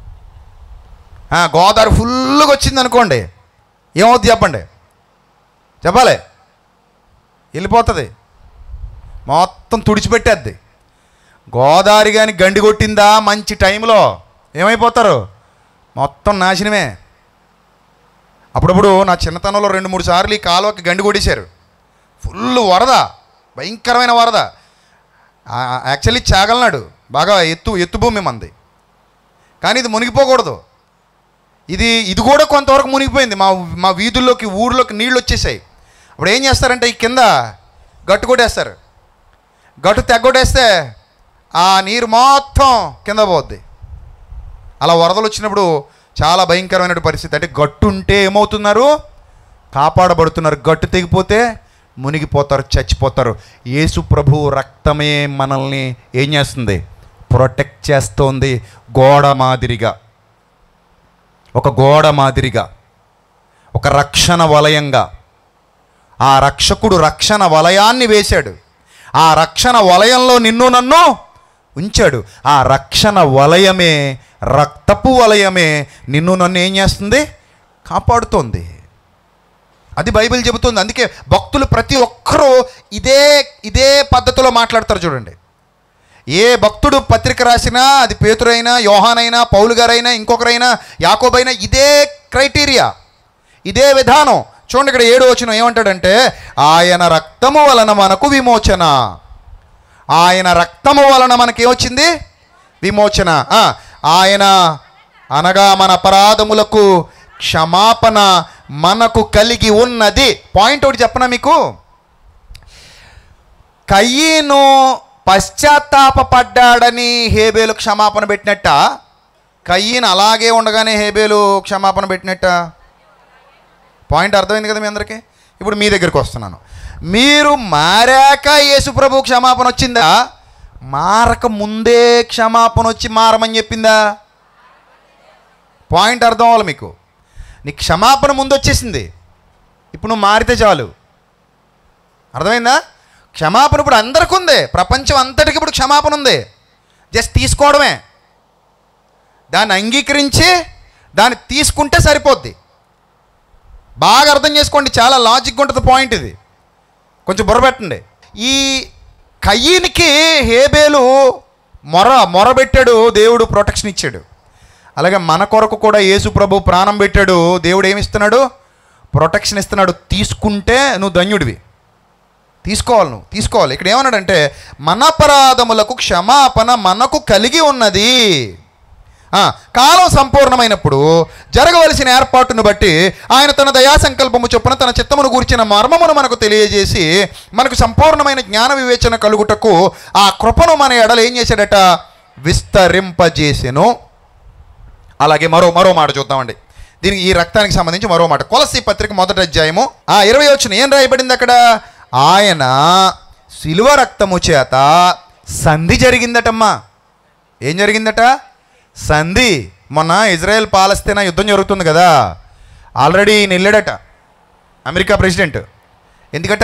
గోదావరి ఫుల్గా వచ్చింది అనుకోండి, ఏమవుతుంది చెప్పండి? చెప్పాలి, వెళ్ళిపోతుంది, మొత్తం తుడిచిపెట్టేద్ది. గోదావరి కానీ గండి కొట్టిందా మంచి టైంలో ఏమైపోతారు? మొత్తం నాశనమే. అప్పుడప్పుడు నా చిన్నతనంలో రెండు మూడు సార్లు ఈ కాలువకి గండి కొట్టేశారు. ఫుల్ వరద, భయంకరమైన వరద. యాక్చువల్లీ చాగలనాడు, బాగా ఎత్తు ఎత్తు భూమి మంది, కానీ ఇది మునిగిపోకూడదు. ఇది ఇది కూడా కొంతవరకు మునిగిపోయింది. మా మా వీధుల్లోకి ఊర్లోకి నీళ్ళు వచ్చేసాయి. అప్పుడు ఏం చేస్తారంటే ఈ కింద గట్టు కొట్టేస్తారు. గట్టు తెగ్గొట్టేస్తే ఆ నీరు మొత్తం కింద పోద్ది. అలా వరదలు వచ్చినప్పుడు చాలా భయంకరమైన పరిస్థితి. అంటే గట్టు ఉంటే ఏమవుతున్నారు? కాపాడబడుతున్నారు. గట్టు తెగిపోతే మునిగిపోతారు, చచ్చిపోతారు. యేసు ప్రభు రక్తమే మనల్ని ఏం చేస్తుంది? ప్రొటెక్ట్ చేస్తోంది. గోడ మాదిరిగా, ఒక గోడ మాదిరిగా, ఒక రక్షణ వలయంగా. ఆ రక్షకుడు రక్షణ వలయాన్ని వేశాడు. ఆ రక్షణ వలయంలో నిన్ను నన్ను ఉంచాడు. ఆ రక్షణ వలయమే, రక్తపు వలయమే నిన్ను నన్ను ఏం చేస్తుంది? కాపాడుతోంది. అది బైబిల్ చెబుతుంది. అందుకే భక్తులు ప్రతి ఒక్కరూ ఇదే ఇదే పద్ధతిలో మాట్లాడతారు. చూడండి, ఏ భక్తుడు పత్రిక రాసినా, అది పేతురైనా, యోహానైనా, పౌలు గారైనా, ఇంకొకరైనా, యాకోబైనా, ఇదే క్రైటీరియా, ఇదే విధానం. చూడండి, ఇక్కడ ఏడు వచనం ఏమంటాడంటే, ఆయన రక్తము వలన మనకు విమోచన. ఆయన రక్తము వలన మనకి ఏమొచ్చింది? విమోచన. ఆయన అనగా మన అపరాధములకు క్షమాపణ మనకు కలిగి ఉన్నది. పాయింట్ ఒకటి చెప్పనా మీకు? కయీను పశ్చాత్తాపడ్డాడని హేబేలు క్షమాపణ పెట్టినట్ట, కయీను అలాగే ఉండగానే హేబేలు క్షమాపణ పెట్టినట్ట? పాయింట్ అర్థమైంది కదా మీ అందరికీ? ఇప్పుడు మీ దగ్గరికి వస్తున్నాను. మీరు మారాక యేసుప్రభు క్షమాపణ వచ్చిందా? మారక ముందే క్షమాపణ వచ్చి మారమని చెప్పిందా? పాయింట్ అర్థం అవ్వాలి మీకు. నీ క్షమాపణ ముందు వచ్చేసింది, ఇప్పుడు నువ్వు మారితే చాలు. అర్థమైందా? క్షమాపణ ఇప్పుడు అందరికీ ఉంది, ప్రపంచం అంతటికి ఇప్పుడు క్షమాపణ ఉంది. జస్ట్ తీసుకోవడమే. దాన్ని అంగీకరించి దాన్ని తీసుకుంటే సరిపోద్ది. బాగా అర్థం చేసుకోండి, చాలా లాజిక్గా ఉంటుంది పాయింట్ ఇది. కొంచెం బుర్రపెట్టండి. ఈ కయీనికి హేబేలు మొర మొరబెట్టాడు, దేవుడు ప్రొటెక్షన్ ఇచ్చాడు. అలాగే మన కొరకు కూడా యేసు ప్రభు ప్రాణం పెట్టాడు, దేవుడు ఏమిస్తున్నాడు? ప్రొటెక్షన్ ఇస్తున్నాడు. తీసుకుంటే నువ్వు ధన్యుడివి. తీసుకోవాలి, నువ్వు తీసుకోవాలి. ఇక్కడ ఏమన్నాడంటే, మన అపరాధములకు క్షమాపణ మనకు కలిగి ఉన్నది. కాలం సంపూర్ణమైనప్పుడు జరగవలసిన ఏర్పాటును బట్టి ఆయన తన దయా సంకల్పము చొప్పున తన చిత్తమును గూర్చిన మర్మమును మనకు తెలియజేసి మనకు సంపూర్ణమైన జ్ఞాన వివేచన కలుగుటకు ఆ కృపను మన ఎడలు ఏం చేశాడట? విస్తరింపజేసెను. అలాగే మరో మరో మాట చూద్దామండి. దీనికి ఈ రక్తానికి సంబంధించి మరో మాట. కొలస్సీ పత్రిక మొదటి అధ్యాయము ఆ ఇరవై వచ్చిన ఏం రాయబడింది అక్కడ? ఆయన శిలువ రక్తము చేత సంధి జరిగిందటమ్మా. ఏం జరిగిందట? సంధి. మొన్న ఇజ్రాయెల్ పాలస్తీనా యుద్ధం జరుగుతుంది కదా, ఆల్రెడీ ఈయన వెళ్ళాడట అమెరికా ప్రెసిడెంట్. ఎందుకట?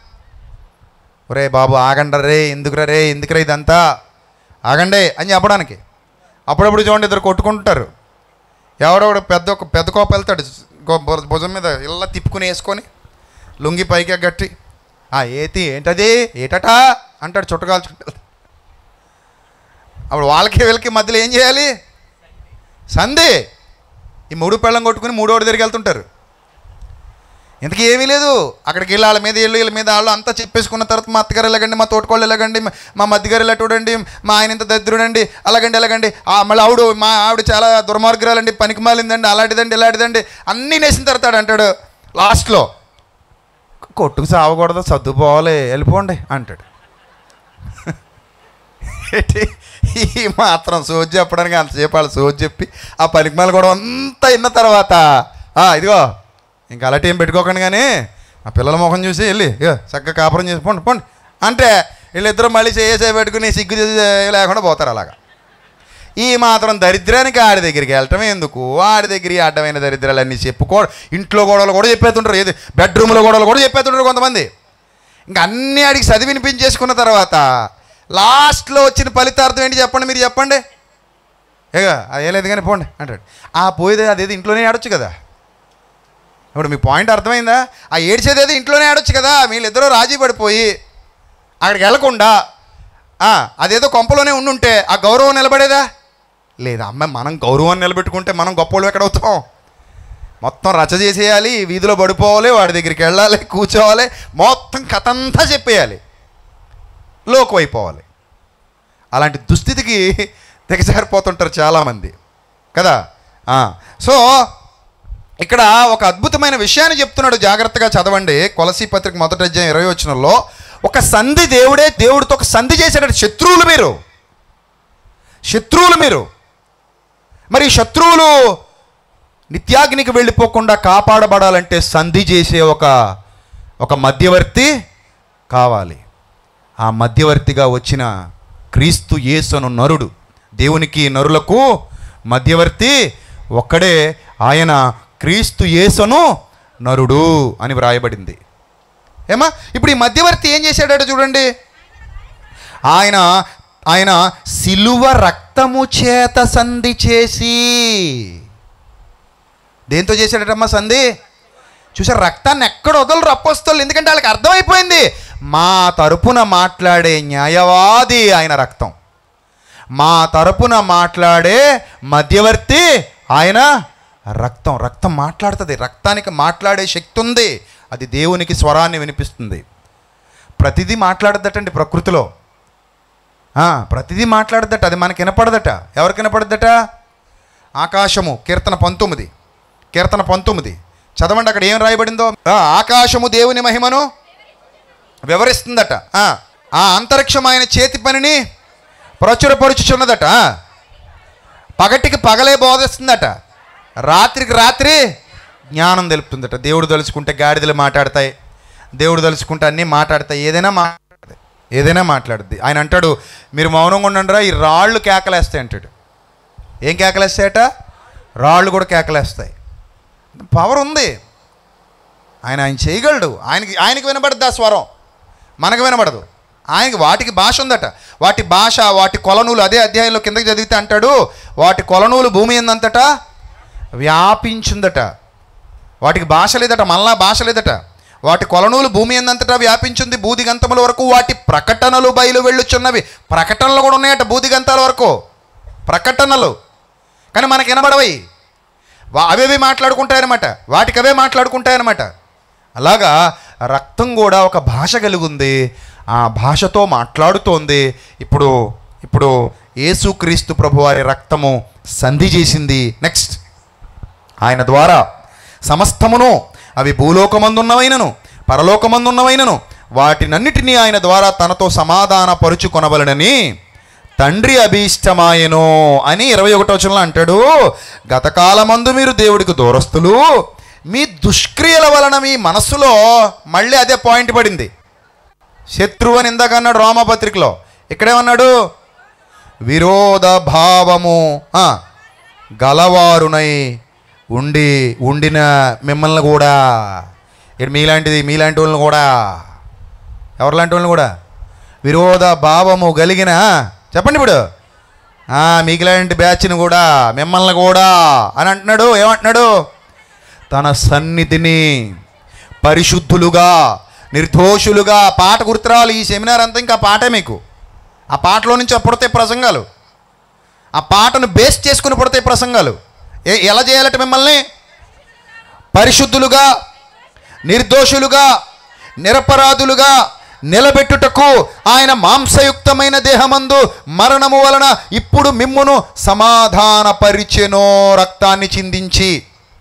ఒరే బాబు ఆగండి రే, ఎందుకురా రే, ఎందుకురా ఇదంతా, ఆగండి అని చెప్పడానికి. అప్పుడప్పుడు చూడండి ఇద్దరు కొట్టుకుంటారు. ఎవరో ఒకడు పెద్ద ఒక పెద్ద కోప వెళ్తాడు, భుజం మీద ఇలా తిప్పుకుని వేసుకొని లుంగి పైకి గట్టి, ఏతి ఏంటది ఏటట అంటాడు చుట్టగాలు చుట్టాలి. అప్పుడు వాళ్ళకి వీళ్ళకి మధ్యలో ఏం చేయాలి? సంధి. ఈ మూడు పెళ్ళం కొట్టుకుని మూడోడి దగ్గరికి వెళ్తుంటారు. ఇంతకీ ఏమీ లేదు. అక్కడికి వెళ్ళి వాళ్ళ మీద వీళ్ళు వీళ్ళ మీద వాళ్ళు అంతా చెప్పేసుకున్న తర్వాత మా అత్తగారు ఎలాగండి, మా తోటకోళ్ళు ఎలాగండి, మా మధ్యగారు ఇలా చూడండి, మా ఆయన ఇంత దరిద్రుడండి, అలాగండి ఎలాగండి, మళ్ళీ ఆవిడ మా ఆవిడ చాలా దుర్మార్గురాలండి, పనికి మాలిందండి, అలాంటిదండి ఇలాంటిదండి అన్నీ నేసిన తరుతాడు అంటాడు. లాస్ట్లో కొట్టుకు సావకూడదు, సర్దుపోవాలి, వెళ్ళిపోండి అంటాడు. ఏంటి ఈ మాత్రం సోజ్ చెప్పడానికి అంతసేపు వాళ్ళు సోజ్ చెప్పి ఆ పనికిమాల కూడా అంతా విన్న తర్వాత ఇదిగో ఇంకా అలాంటి ఏం పెట్టుకోకండి, కానీ ఆ పిల్లల ముఖం చూసి వెళ్ళి ఇక చక్కగా కాపురం చేసి పోండి పోండి అంటే వీళ్ళిద్దరూ మళ్ళీ చేసే పెట్టుకుని సిగ్గు లేకుండా పోతారు. అలాగా ఈ మాత్రం దరిద్రానికి ఆడి దగ్గరికి వెళ్ళటం ఎందుకు? ఆడి దగ్గర అడ్డమైన దరిద్రాలన్నీ చెప్పుకో. ఇంట్లో గొడవలు కూడా చెప్పేస్తుంటారు, ఏది బెడ్రూమ్లో గొడవలు కూడా చెప్పేస్తుంటారు కొంతమంది. ఇంకా అన్నీ ఆడికి చదివి వినిపించేసుకున్న తర్వాత లాస్ట్లో వచ్చిన ఫలితార్థం ఏంటి చెప్పండి, మీరు చెప్పండి. ఇక అదే లేదు కానీ పోండి అంటాడు. ఆ పోయేది అదేది ఇంట్లోనే ఆడొచ్చు కదా. ఇప్పుడు మీ పాయింట్ అర్థమైందా? ఆ ఏడ్చేది ఏదో ఇంట్లోనే ఆడొచ్చు కదా. వీళ్ళిద్దరూ రాజీ పడిపోయి అక్కడికి వెళ్ళకుండా అదేదో కొంపలోనే ఉండుంటే ఆ గౌరవం నిలబడేదా? లేదా? అమ్మాయి మనం గౌరవాన్ని నిలబెట్టుకుంటే మనం గొప్పలు ఎక్కడవుతాం? మొత్తం రచ్చ చేసేయాలి, వీధిలో పడిపోవాలి, వాడి దగ్గరికి వెళ్ళాలి, కూర్చోవాలి, మొత్తం కథ అంతా చెప్పేయాలి, లోకు అయిపోవాలి. అలాంటి దుస్థితికి దిగజారిపోతుంటారు చాలామంది కదా. సో ఇక్కడ ఒక అద్భుతమైన విషయాన్ని చెప్తున్నాడు, జాగ్రత్తగా చదవండి. కొలసీ పత్రిక మొదటి అధ్యాయం ఇరవై వచనంలో ఒక సంధి దేవుడే దేవుడితో ఒక సంధి చేసేటట్టు. శత్రువులు మీరు, శత్రువులు మీరు. మరి శత్రువులు నిత్యాగ్నికి వెళ్ళిపోకుండా కాపాడబడాలంటే సంధి చేసే ఒక ఒక మధ్యవర్తి కావాలి. ఆ మధ్యవర్తిగా వచ్చిన క్రీస్తు యేసును నరుడు, దేవునికి నరులకు మధ్యవర్తి ఒక్కడే, ఆయన క్రీస్తు యేసును నరుడు అని వ్రాయబడింది. ఏమా ఇప్పుడు ఈ మధ్యవర్తి ఏం చేశాడట చూడండి. ఆయన ఆయన సిలువ రక్తము చేత సంధి చేసి, దేంతో చేశాడటమ్మా సంధి? చూసారు, రక్తాన్ని ఎక్కడ వదలరు అపోస్తలులు, ఎందుకంటే వాళ్ళకి అర్థమైపోయింది మా తరపున మాట్లాడే న్యాయవాది ఆయన రక్తం, మా తరపున మాట్లాడే మధ్యవర్తి ఆయన రక్తం. రక్తం మాట్లాడుతుంది, రక్తానికి మాట్లాడే శక్తి ఉంది, అది దేవునికి స్వరాన్ని వినిపిస్తుంది. ప్రతిదీ మాట్లాడద్దటండి ప్రకృతిలో, ప్రతిదీ మాట్లాడద్దట, అది మనకి వినపడదట. ఎవరికి వినపడద్దట? ఆకాశము, కీర్తన పంతొమ్మిది, కీర్తన పంతొమ్మిది చదవండి, అక్కడ ఏం రాయబడిందో. ఆకాశము దేవుని మహిమను వివరిస్తుందట, ఆ అంతరిక్షం ఆయన చేతి పనిని ప్రచురపరుచుచున్నదట, పగటికి పగలే బోధిస్తుందట, రాత్రికి రాత్రి జ్ఞానం తెలుపుతుందట. దేవుడు తలుచుకుంటే గాడిదలు మాట్లాడతాయి, దేవుడు తలుచుకుంటే అన్నీ మాట్లాడతాయి, ఏదైనా మాట్లాడతాయి, ఏదైనా మాట్లాడుద్ది. ఆయన అంటాడు మీరు మౌనంగా ఉండండిరా, ఈ రాళ్ళు కేకలేస్తాయి అంటాడు. ఏం కేకలేస్తాయట? రాళ్ళు కూడా కేకలేస్తాయి. పవర్ ఉంది, ఆయన ఆయన చేయగలడు. ఆయనకి ఆయనకి వినబడద్దు ఆ స్వరం, మనకు వినబడదు. ఆయనకి వాటికి భాష ఉందట, వాటి భాష, వాటి కొలనూలు. అదే అధ్యాయంలో కిందకి చదివితే అంటాడు వాటి కొలనూలు భూమి ఎందంతట వ్యాపించిందట. వాటికి భాష లేదట, మళ్ళా భాష లేదట. వాటి కొలనూలు భూమి ఎందంతటా వ్యాపించింది, బూదిగంతముల వరకు వాటి ప్రకటనలు బయలు వెళ్ళుచున్నవి. ప్రకటనలు కూడా ఉన్నాయట బూదిగంతాల వరకు, ప్రకటనలు. కానీ మనకి వినబడవయి, అవేవి మాట్లాడుకుంటాయన్నమాట, వాటికి అవే మాట్లాడుకుంటాయన్నమాట. అలాగా రక్తం కూడా ఒక భాష కలిగి ఉంది, ఆ భాషతో మాట్లాడుతోంది. ఇప్పుడు ఇప్పుడు యేసుక్రీస్తు ప్రభువారి రక్తము సంధి చేసింది. నెక్స్ట్, ఆయన ద్వారా సమస్తమును, అవి భూలోకమందున్నవైనను పరలోకమందున్నవైనను వాటినన్నిటినీ ఆయన ద్వారా తనతో సమాధాన పరుచుకొనవలనని తండ్రి అభీష్టమాయను అని ఇరవై ఒకటో వచనంలో అంటాడు. గతకాలమందు మీరు దేవుడికి దూరస్తులు, మీ దుష్క్రియల వలన మీ మనస్సులో, మళ్ళీ అదే పాయింట్ పడింది, శత్రువు అని ఇందాక అన్నాడు రోమపత్రికలో, ఇక్కడేమన్నాడు? విరోధ భావము గలవారునై ఉండి ఉండిన మిమ్మల్ని కూడా, ఇక్కడ మీలాంటిది మీలాంటి వాళ్ళని కూడా, ఎవరిలాంటి వాళ్ళని కూడా విరోధ భావము కలిగిన, చెప్పండి ఇప్పుడు, మీకులాంటి బ్యాచ్ని కూడా, మిమ్మల్ని కూడా అని అంటున్నాడు. ఏమంటున్నాడు? తన సన్నిధిని పరిశుద్ధులుగా నిర్దోషులుగా. పాట గుర్తురావాలి, ఈ సెమినార్ అంతా ఇంకా పాటే మీకు. ఆ పాటలో నుంచి పుడతాయి ప్రసంగాలు, ఆ పాటను బేస్ చేసుకుని పుడతాయి ప్రసంగాలు. ఏ ఎలా చేయాలట? మిమ్మల్ని పరిశుద్ధులుగా నిర్దోషులుగా నిరపరాధులుగా నిలబెట్టుటకు ఆయన మాంసయుక్తమైన దేహమందు మరణము వలన ఇప్పుడు మిమ్మును సమాధానపరిచెనో. రక్తాన్ని చిందించి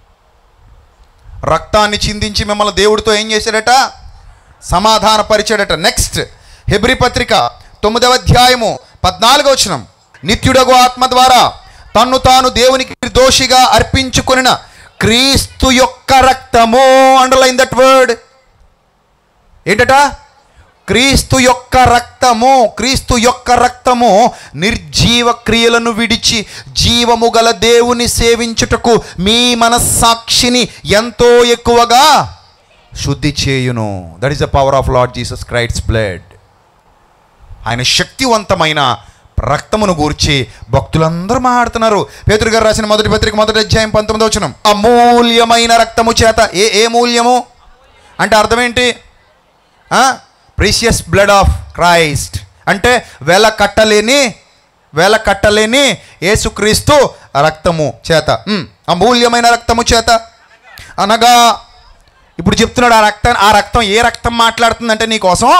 రక్తాన్ని చిందించి మిమ్మల్ని దేవుడితో ఏం సమాధానపరిచాడట. నెక్స్ట్, హెబ్రీ పత్రిక తొమ్మిదవ అధ్యాయము పద్నాలుగో వచనం, నిత్యుడగు ఆత్మ ద్వారా తన్ను తాను దేవునికి దోషిగా అర్పించుకొనిన క్రీస్తు యొక్క రక్తము, అండర్లైన్ దట్ వర్డ్, ఏంటట? క్రీస్తు యొక్క రక్తము. క్రీస్తు యొక్క రక్తము నిర్జీవ క్రియలను విడిచి జీవము గల దేవుని సేవించుటకు మీ మనస్సాక్షిని ఎంతో ఎక్కువగా శుద్ధి చేయును. That is the power of Lord Jesus Christ blood. ఆయన శక్తివంతమైన రక్తమును గూర్చి భక్తులందరూ మాట్లాడుతున్నారు. పేతురు గారు రాసిన మొదటి పత్రిక మొదటి అధ్యాయం పంతొమ్మిదో వచనం, అమూల్యమైన రక్తము చేత. ఏ ఏ మూల్యము అంటే అర్థం ఏంటి? ప్రీషియస్ బ్లడ్ ఆఫ్ క్రైస్ట్ అంటే వెల కట్టలేని వెల కట్టలేని యేసుక్రీస్తు రక్తము చేత, అమూల్యమైన రక్తము చేత అనగా, ఇప్పుడు చెప్తున్నాడు ఆ రక్తం. ఆ రక్తం ఏ రక్తం మాట్లాడుతుందంటే నీకోసం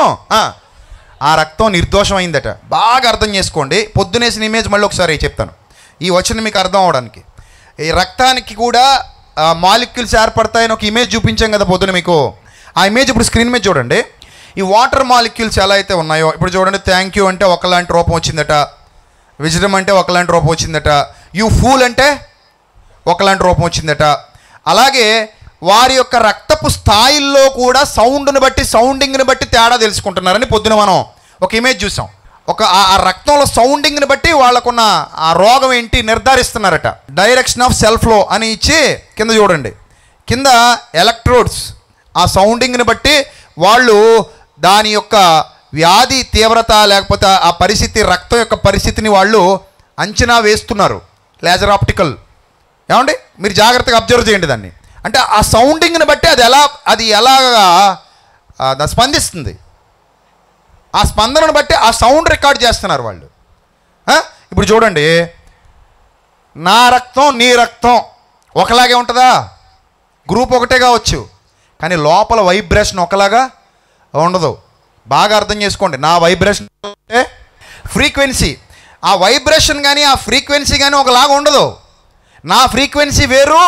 ఆ రక్తం నిర్దోషమైందట. బాగా అర్థం చేసుకోండి. పొద్దునేసిన ఇమేజ్ మళ్ళీ ఒకసారి చెప్తాను, ఈ వచనం మీకు అర్థం అవడానికి. ఈ రక్తానికి కూడా మాలిక్యూల్స్ ఏర్పడతాయని ఒక ఇమేజ్ చూపించాం కదా పొద్దున మీకు. ఆ ఇమేజ్ ఇప్పుడు స్క్రీన్ మీద చూడండి. ఈ వాటర్ మాలిక్యూల్స్ ఎలా అయితే ఉన్నాయో ఇప్పుడు చూడండి. థ్యాంక్ యూ అంటే ఒకలాంటి రూపం వచ్చిందట, విజడం అంటే ఒకలాంటి రూపం వచ్చిందట, యూ ఫూల్ అంటే ఒకలాంటి రూపం వచ్చిందట. అలాగే వారి యొక్క రక్తపు స్థాయిల్లో కూడా సౌండ్ని బట్టి, సౌండింగ్ని బట్టి తేడా తెలుసుకుంటున్నారని పొద్దున మనం ఒక ఇమేజ్ చూసాం. ఒక ఆ రక్తంలో సౌండింగ్ని బట్టి వాళ్ళకున్న ఆ రోగం ఏంటి నిర్ధారిస్తున్నారట. డైరెక్షన్ ఆఫ్ సెల్ ఫ్లో అని ఇచ్చి కింద చూడండి, కింద ఎలక్ట్రోడ్స్ ఆ సౌండింగ్ని బట్టి వాళ్ళు దాని యొక్క వ్యాధి తీవ్రత లేకపోతే ఆ పరిస్థితి, రక్తం యొక్క పరిస్థితిని వాళ్ళు అంచనా వేస్తున్నారు. లేజర్ ఆప్టికల్, ఏమండి మీరు జాగ్రత్తగా అబ్జర్వ్ చేయండి దాన్ని. అంటే ఆ సౌండింగ్ని బట్టి అది ఎలా అది ఎలాగా స్పందిస్తుంది, ఆ స్పందనను బట్టి ఆ సౌండ్ రికార్డ్ చేస్తున్నారు వాళ్ళు. ఇప్పుడు చూడండి, నా రక్తం నీ రక్తం ఒకలాగే ఉంటుందా? గ్రూప్ ఒకటే కావచ్చు, కానీ లోపల వైబ్రేషన్ ఒకలాగా ఉండదు. బాగా అర్థం చేసుకోండి. నా వైబ్రేషన్ అంటే ఫ్రీక్వెన్సీ, ఆ వైబ్రేషన్ కానీ ఆ ఫ్రీక్వెన్సీ కానీ ఒకలాగా ఉండదు. నా ఫ్రీక్వెన్సీ వేరు,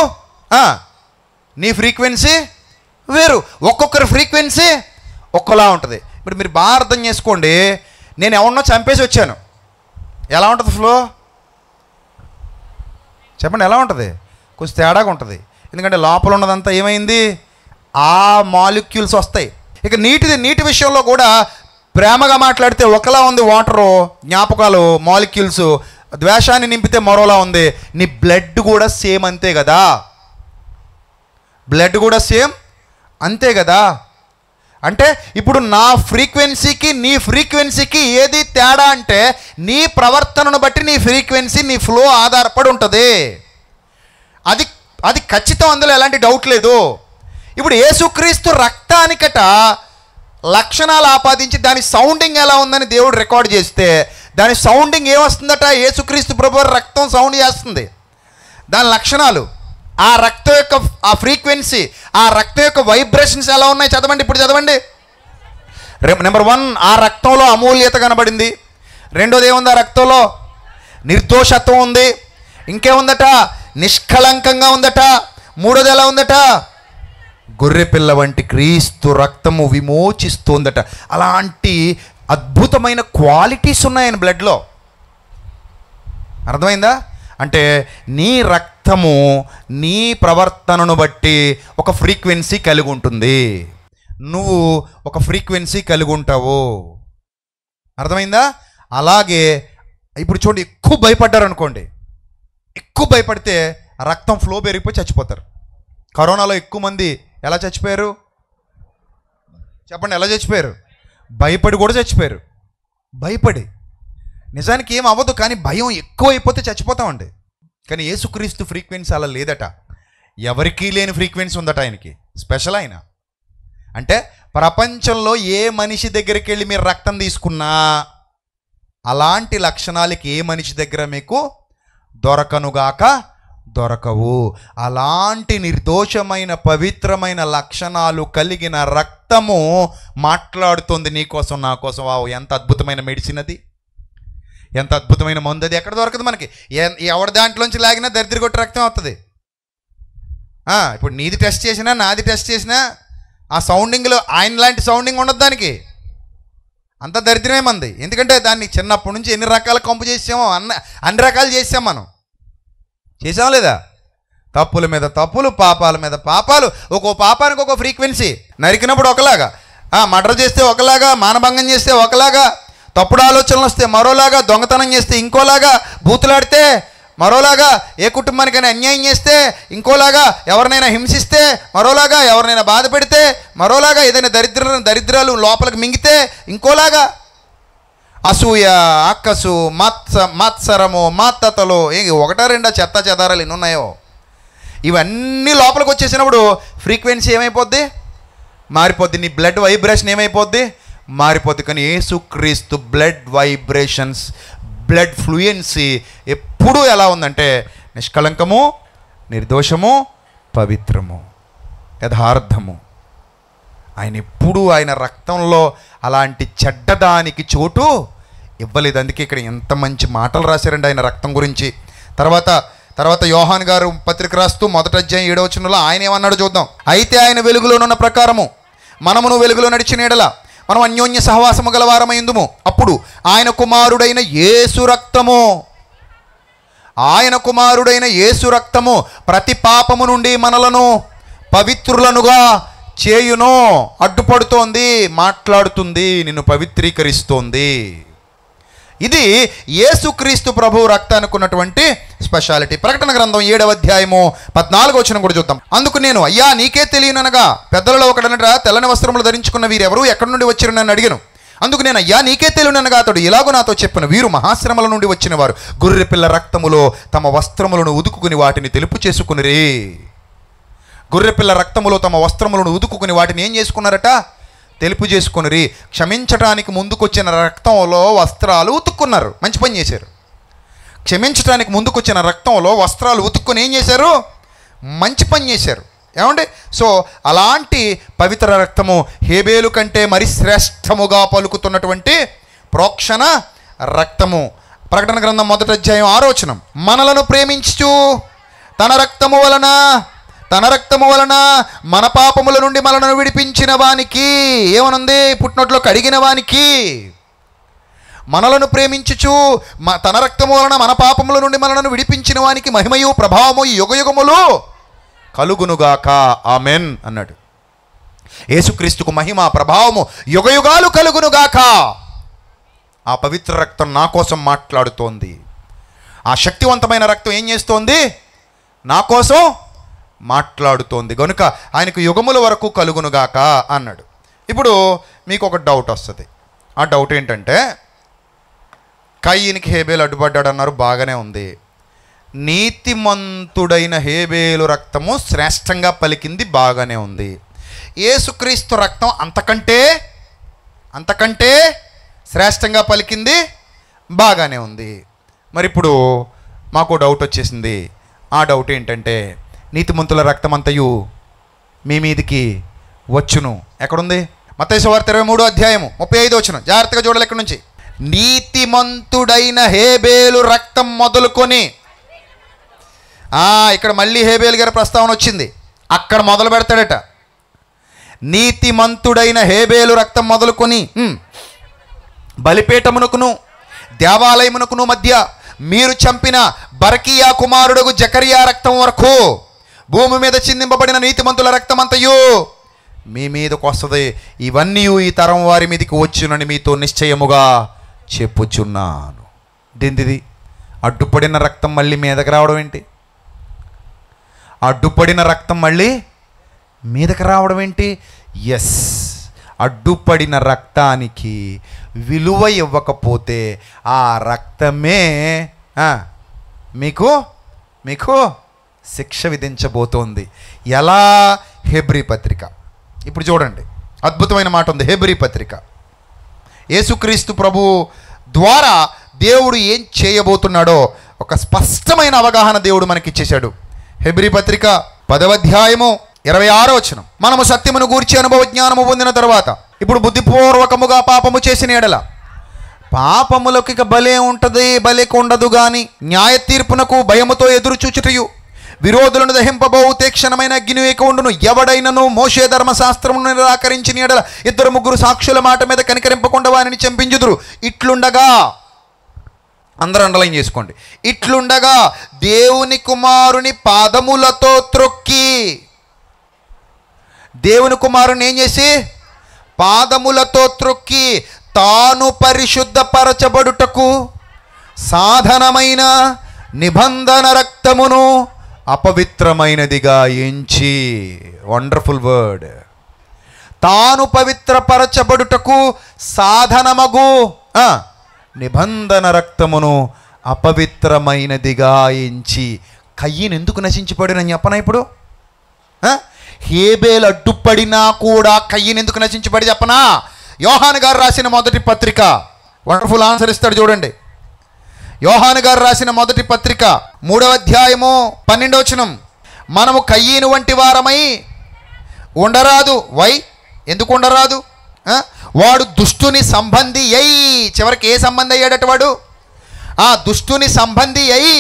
నీ ఫ్రీక్వెన్సీ వేరు. ఒక్కొక్కరి ఫ్రీక్వెన్సీ ఒక్కలా ఉంటుంది. ఇప్పుడు మీరు బాగా అర్థం చేసుకోండి. నేను ఎవరినో చంపేసి వచ్చాను, ఎలా ఉంటుంది ఫ్లో? చెప్పండి, ఎలా ఉంటుంది? కొంచెం తేడాగా ఉంటుంది. ఎందుకంటే లోపల ఉన్నదంతా ఏమైంది? ఆ మాలిక్యూల్స్ వస్తాయి. ఇక నీటి నీటి విషయంలో కూడా ప్రేమగా మాట్లాడితే ఒకలా ఉంది వాటరు, జ్ఞాపకాలు, మాలిక్యూల్స్. ద్వేషాన్ని నింపితే మరోలా ఉంది. నీ బ్లడ్ కూడా సేమ్ అంతే కదా, బ్లడ్ కూడా సేమ్ అంతే కదా. అంటే ఇప్పుడు నా ఫ్రీక్వెన్సీకి నీ ఫ్రీక్వెన్సీకి ఏది తేడా అంటే నీ ప్రవర్తనను బట్టి నీ ఫ్రీక్వెన్సీ, నీ ఫ్లో ఆధారపడి ఉంటుంది. అది అది ఖచ్చితం, అందులో ఎలాంటి డౌట్ లేదు. ఇప్పుడు యేసుక్రీస్తు రక్తానికట లక్షణాలు ఆపాదించి దాని సౌండింగ్ ఎలా ఉందని దేవుడు రికార్డ్ చేస్తే దాని సౌండింగ్ ఏమొస్తుందట? యేసుక్రీస్తు ప్రభువు రక్తం సౌండ్ చేస్తుంది. దాని లక్షణాలు, ఆ రక్తం యొక్క ఆ ఫ్రీక్వెన్సీ, ఆ రక్తం యొక్క వైబ్రేషన్స్ ఎలా ఉన్నాయి చదవండి. ఇప్పుడు చదవండి. నెంబర్ వన్, ఆ రక్తంలో అమూల్యత కనబడింది. రెండోది ఏముంది? ఆ రక్తంలో నిర్దోషత్వం ఉంది. ఇంకేముందట? నిష్కళంకంగా ఉందట. మూడోది ఎలా ఉందట? గొర్రెపిల్ల వంటి క్రీస్తు రక్తము విమోచిస్తోందట. అలాంటి అద్భుతమైన క్వాలిటీస్ ఉన్నాయని బ్లడ్లో. అర్థమైందా? అంటే నీ రక్తము నీ ప్రవర్తనను బట్టి ఒక ఫ్రీక్వెన్సీ కలిగి ఉంటుంది. నువ్వు ఒక ఫ్రీక్వెన్సీ కలిగి ఉంటావు. అర్థమైందా? అలాగే ఇప్పుడు చూడండి, ఎక్కువ భయపడ్డారు అనుకోండి, ఎక్కువ భయపడితే రక్తం ఫ్లో పెరిగిపోయి చచ్చిపోతారు. కరోనాలో ఎక్కువ మంది ఎలా చచ్చిపోయారు చెప్పండి? ఎలా చచ్చిపోయారు? భయపడి కూడా చచ్చిపోయారు. భయపడి. నిజానికి ఏం అవ్వదు, కానీ భయం ఎక్కువ అయిపోతే చచ్చిపోతామండి. కానీ యేసుక్రీస్తు ఫ్రీక్వెన్సీ అలా లేదట. ఎవరికీ లేని ఫ్రీక్వెన్సీ ఉందట ఆయనకి, స్పెషల్ ఆయన. అంటే ప్రపంచంలో ఏ మనిషి దగ్గరికి వెళ్ళి మీరు రక్తం తీసుకున్నా అలాంటి లక్షణాలకి ఏ మనిషి దగ్గర మీకు దొరకనుగాక దొరకవు. అలాంటి నిర్దోషమైన పవిత్రమైన లక్షణాలు కలిగిన రక్తము మాట్లాడుతుంది నీకోసం, నా కోసం. వావ్, ఎంత అద్భుతమైన మెడిసిన్ అది, ఎంత అద్భుతమైన మందు అది. ఎక్కడ దొరకదు మనకి. ఎవరి దాంట్లోంచి లాగినా దరిద్ర కొట్టి రక్తం వస్తుంది. ఇప్పుడు నీది టెస్ట్ చేసినా నాది టెస్ట్ చేసినా ఆ సౌండింగ్లో ఆయన లాంటి సౌండింగ్ ఉండదు దానికి. అంత దరిద్రమే మంది. ఎందుకంటే దాన్ని చిన్నప్పటి నుంచి ఎన్ని రకాల కంపు చేసామో అన్న అన్ని రకాలు చేసాం. మనం చేసాం లేదా? తప్పుల మీద తప్పులు, పాపాల మీద పాపాలు, ఒక్కో పాపానికి ఒక ఫ్రీక్వెన్సీ. నరికినప్పుడు ఒకలాగా, మర్డర్ చేస్తే ఒకలాగా, మానభంగం చేస్తే ఒకలాగా, తప్పుడు ఆలోచనలు వస్తే మరోలాగా, దొంగతనం చేస్తే ఇంకోలాగా, బూతులాడితే మరోలాగా, ఏ కుటుంబానికైనా అన్యాయం చేస్తే ఇంకోలాగా, ఎవరినైనా హింసిస్తే మరోలాగా, ఎవరినైనా బాధ పెడితే మరోలాగా, ఏదైనా దరిద్ర దరిద్రాలు లోపలికి మింగితే ఇంకోలాగా, అసూయ, అక్కసు, మత్స మత్సరము, మత్తతలు, ఒకటా రెండా చెత్త చెదారాలు ఎన్ని ఉన్నాయో, ఇవన్నీ లోపలికి వచ్చేసినప్పుడు ఫ్రీక్వెన్సీ ఏమైపోద్ది? మారిపోద్ది. నీ బ్లడ్ వైబ్రేషన్ ఏమైపోద్ది? మారిపోద్ది. కానీ యేసుక్రీస్తు బ్లడ్ వైబ్రేషన్స్, బ్లడ్ ఫ్లూయెన్సీ ఎప్పుడూ ఎలా ఉందంటే నిష్కళంకము, నిర్దోషము, పవిత్రము, యథార్థము. ఆయన ఎప్పుడూ ఆయన రక్తంలో అలాంటి చెడ్డదానికి చోటు ఇవ్వలేదు. అందుకే ఇక్కడ ఎంత మంచి మాటలు రాశారండి ఆయన రక్తం గురించి. తర్వాత తర్వాత యోహాన్ గారు పత్రిక రాస్తూ మొదటి అధ్యాయం ఏడవ వచనంలో ఆయన ఏమన్నాడు చూద్దాం. అయితే ఆయన వెలుగులోనున్న ప్రకారము మనమును వెలుగులో నడిచిన ఎడల మనం అన్యోన్య సహవాసము గలవారమైందుము. అప్పుడు ఆయన కుమారుడైన యేసు రక్తము ఆయన కుమారుడైన యేసు రక్తము ప్రతి పాపము నుండి మనలను పవిత్రులనుగా చేయును. అడ్డుపడుతోంది, మాట్లాడుతుంది, నిన్ను పవిత్రీకరిస్తోంది. ఇది యేసుక్రీస్తు ప్రభు రక్తానికి ఉన్నటువంటి స్పెషాలిటీ. ప్రకటన గ్రంథం ఏడవ అధ్యాయము పద్నాలుగో వచనం కూడా చూద్దాం. అందుకు నేను, అయ్యా నీకే తెలియననగా పెద్దలలో ఒకడనట తెల్లని వస్త్రములు ధరించుకున్న వీరెవరు, ఎక్కడి నుండి వచ్చిరు నన్ను అడిగాను. అందుకు నేను, అయ్యా నీకే తెలియననగా అతడు ఇలాగూ నాతో చెప్పిన, వీరు మహాశ్రమల నుండి వచ్చిన వారు, గొర్రె పిల్ల రక్తములో తమ వస్త్రములను ఉదుకుని వాటిని తెలుపు చేసుకునిరే. గొర్రెపిల్ల రక్తములో తమ వస్త్రములను ఉదుకుని వాటిని ఏం చేసుకున్నారట? తెలుపు చేసుకుని. క్షమించటానికి ముందుకొచ్చిన రక్తంలో వస్త్రాలు ఉతుక్కున్నారు. మంచి పని చేశారు. క్షమించటానికి ముందుకొచ్చిన రక్తంలో వస్త్రాలు ఉతుక్కుని ఏం చేశారు? మంచి పని చేశారు. ఏమండి? సో అలాంటి పవిత్ర రక్తము హేబేలు కంటే మరి శ్రేష్టముగా పలుకుతున్నటువంటి ప్రోక్షణ రక్తము. ప్రకటన గ్రంథం మొదటి అధ్యాయం ఆరో వచనం, మనలను ప్రేమించు తన రక్తము వలన తన రక్తము వలన మన పాపముల నుండి మనలను విడిపించిన వానికి, ఏమనుంది? పుట్టినట్లో కడిగిన వానికి. మనలను ప్రేమించుచు తన రక్తము వలన మన పాపముల నుండి మనలను విడిపించిన వానికి మహిమయు ప్రభావము యుగయుగములు కలుగునుగాక, ఆమెన్ అన్నాడు. యేసుక్రీస్తుకు మహిమ ప్రభావము యుగయుగాలు కలుగునుగాక. ఆ పవిత్ర రక్తం నా కోసం మాట్లాడుతోంది. ఆ శక్తివంతమైన రక్తం ఏం చేస్తోంది? నా కోసం మాట్లాడుతోంది. కనుక ఆయనకు యుగముల వరకు కలుగునుగాక అన్నాడు. ఇప్పుడు మీకు ఒక డౌట్ వస్తుంది. ఆ డౌట్ ఏంటంటే, కయ్యనికి హేబేలు అడ్డుపడ్డాడు అన్నారు, బాగానే ఉంది. నీతిమంతుడైన హేబేలు రక్తము శ్రేష్టంగా పలికింది, బాగానే ఉంది. యేసుక్రీస్తు రక్తం అంతకంటే అంతకంటే శ్రేష్టంగా పలికింది, బాగానే ఉంది. మరి ఇప్పుడు మాకు డౌట్ వచ్చేసింది. ఆ డౌట్ ఏంటంటే, నీతిమంతుల రక్తం అంతయు మీ మీదికి వచ్చును. ఎక్కడుంది? మత్తయి సువార్త ఇరవై మూడో అధ్యాయము ముప్పై ఐదో వచనం. జాగ్రత్తగా చూడాలి ఎక్కడి నుంచి. నీతిమంతుడైన హేబేలు రక్తం మొదలుకొని, ఇక్కడ మళ్ళీ హేబేలు గారి ప్రస్తావన వచ్చింది. అక్కడ మొదలు పెడతాడట. నీతిమంతుడైన హేబేలు రక్తం మొదలుకొని బలిపీఠమునకును దేవాలయమునకును మధ్య మీరు చంపిన బరకియా కుమారుడు జకరియా రక్తం వరకు భూమి మీద చిందింపబడిన నీతిమంతుల రక్తం అంతయు మీ మీదకు వస్తుంది. ఇవన్నీ ఈ తరం వారి మీదకి వచ్చునని మీతో నిశ్చయముగా చెప్పుచున్నాను. దేంటిది? అడ్డుపడిన రక్తం మళ్ళీ మీదకి రావడం ఏంటి? అడ్డుపడిన రక్తం మళ్ళీ మీదకి రావడం ఏంటి? ఎస్, అడ్డుపడిన రక్తానికి విలువ ఇవ్వకపోతే ఆ రక్తమే మీకు మీకు శిక్ష విధించబోతోంది. ఎలా? హెబ్రీ పత్రిక. ఇప్పుడు చూడండి, అద్భుతమైన మాట ఉంది. హెబ్రీ పత్రిక. యేసుక్రీస్తు ప్రభు ద్వారా దేవుడు ఏం చేయబోతున్నాడో ఒక స్పష్టమైన అవగాహన దేవుడు మనకిచ్చేశాడు. హెబ్రీ పత్రిక పదవ అధ్యాయము ఇరవై ఆరో వచనం, మనము సత్యమును గూర్చి అనుభవ జ్ఞానము పొందిన తర్వాత ఇప్పుడు బుద్ధిపూర్వకముగా పాపము చేసిన ఎడల పాపములకు ఇక బలే ఉంటుంది, బలికి ఉండదు. కానీ న్యాయ తీర్పునకు భయముతో ఎదురు చూచుటయు విరోధులను దహింపబోవు తీక్షణమైన అగ్ని వేక ఉండును. ఎవడైనను మోషే ధర్మశాస్త్రమును నిరాకరించిన ఎడల ఇద్దరు ముగ్గురు సాక్షుల మాట మీద కనికరింపకుండా వారిని చంపించుదురు. ఇట్లుండగా, అందరూ అండర్లైన్ చేసుకోండి, ఇట్లుండగా దేవుని కుమారుని పాదములతో త్రొక్కి, దేవుని కుమారుని ఏం చేసి పాదములతో త్రొక్కి తాను పరిశుద్ధపరచబడుటకు సాధనమైన నిబంధన రక్తమును అపవిత్రమైనదిగా ఎంచి. Wonderful word. తాను పవిత్రపరచబడుటకు సాధనమగు నిబంధన రక్తమును అపవిత్రమైనదిగా ఎంచి. కయ్యను ఎందుకు నశించిపడినని చెప్పనా ఇప్పుడు? హేబేలు అడ్డుపడినా కూడా కయ్యను ఎందుకు నశించిపడి చెప్పనా? యోహాను గారు రాసిన మొదటి పత్రిక, వండర్ఫుల్ ఆన్సర్ ఇస్తాడు చూడండి. యోహాను గారు రాసిన మొదటి పత్రిక మూడవ అధ్యాయము పన్నెండవ వచనం. మనము కయ్యను వంటి వారమై ఉండరాదు. వై? ఎందుకు ఉండరాదు? వాడు దుష్టుని సంబంధి అయి, చివరికి ఏ సంబంధి అయ్యాడట వాడు? ఆ దుష్టుని సంబంధి అయి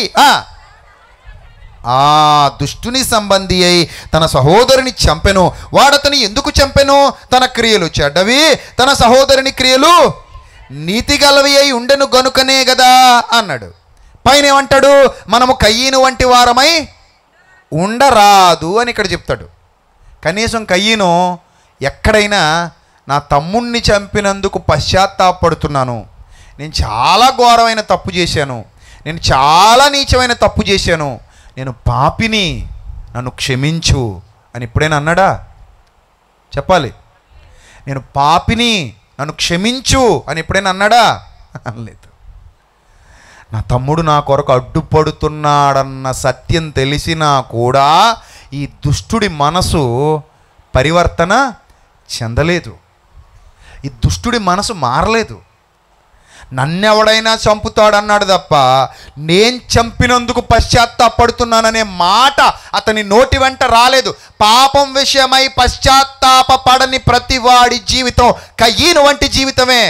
ఆ దుష్టుని సంబంధి అయి తన సహోదరుని చంపెను. వాడతని ఎందుకు చంపెను? తన క్రియలు చెడ్డవి, తన సహోదరుని క్రియలు నీతిగలవి అయి ఉండెను గనుకనే కదా అన్నాడు. పైన ఏమంటాడు? మనము కయ్యను వంటి వారమై ఉండరాదు అని ఇక్కడ చెప్తాడు. కనీసం కయ్యను ఎక్కడైనా నా తమ్ముణ్ణి చంపినందుకు పశ్చాత్తాపడుతున్నాను, నేను చాలా ఘోరమైన తప్పు చేశాను, నేను చాలా నీచమైన తప్పు చేశాను, నేను పాపిని, నన్ను క్షమించు అని ఎప్పుడైనా అన్నాడా? చెప్పాలి. నేను పాపిని, నన్ను క్షమించు అని ఎప్పుడైనా అన్నాడా? అనలేదు. నా తమ్ముడు నా కొరకు అడ్డుపడుతున్నాడన్న సత్యం తెలిసినా కూడా ఈ దుష్టుడి మనసు పరివర్తన చెందలేదు. ఈ దుష్టుడి మనసు మారలేదు. నన్నెవడైనా చంపుతాడన్నాడు తప్ప నేను చంపినందుకు పశ్చాత్తాపడుతున్నాననే మాట అతని నోటి వెంట రాలేదు. పాపం విషయమై పశ్చాత్తాప పడని ప్రతి వాడి జీవితం కయ్యను వంటి జీవితమే.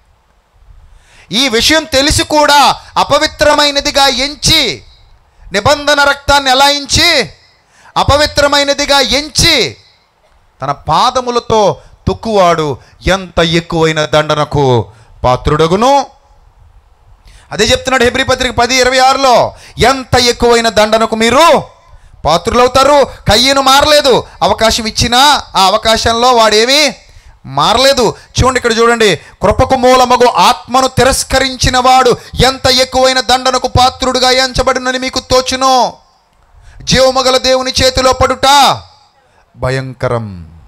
ఈ విషయం తెలిసి కూడా అపవిత్రమైనదిగా ఎంచి, నిబంధన రక్తాన్ని ఎలా ఎంచి అపవిత్రమైనదిగా ఎంచి తన పాదములతో తొక్కువాడు ఎంత ఎక్కువైన దండనకు పాత్రుడగును. అదే చెప్తున్నాడు హెబ్రీ పత్రిక పది ఇరవై ఆరులో, ఎంత ఎక్కువైన దండనకు మీరు పాత్రులవుతారు. కయ్యను మారలేదు. అవకాశం ఇచ్చినా ఆ అవకాశంలో వాడేమీ మారలేదు. చూడండి, ఇక్కడ చూడండి, కృపకు మూలమగు ఆత్మను తిరస్కరించిన వాడు ఎంత ఎక్కువైన దండనకు పాత్రుడుగా ఎంచబడినని మీకు తోచును. జీవమగల దేవుని చేతిలో పడుట భయంకరం.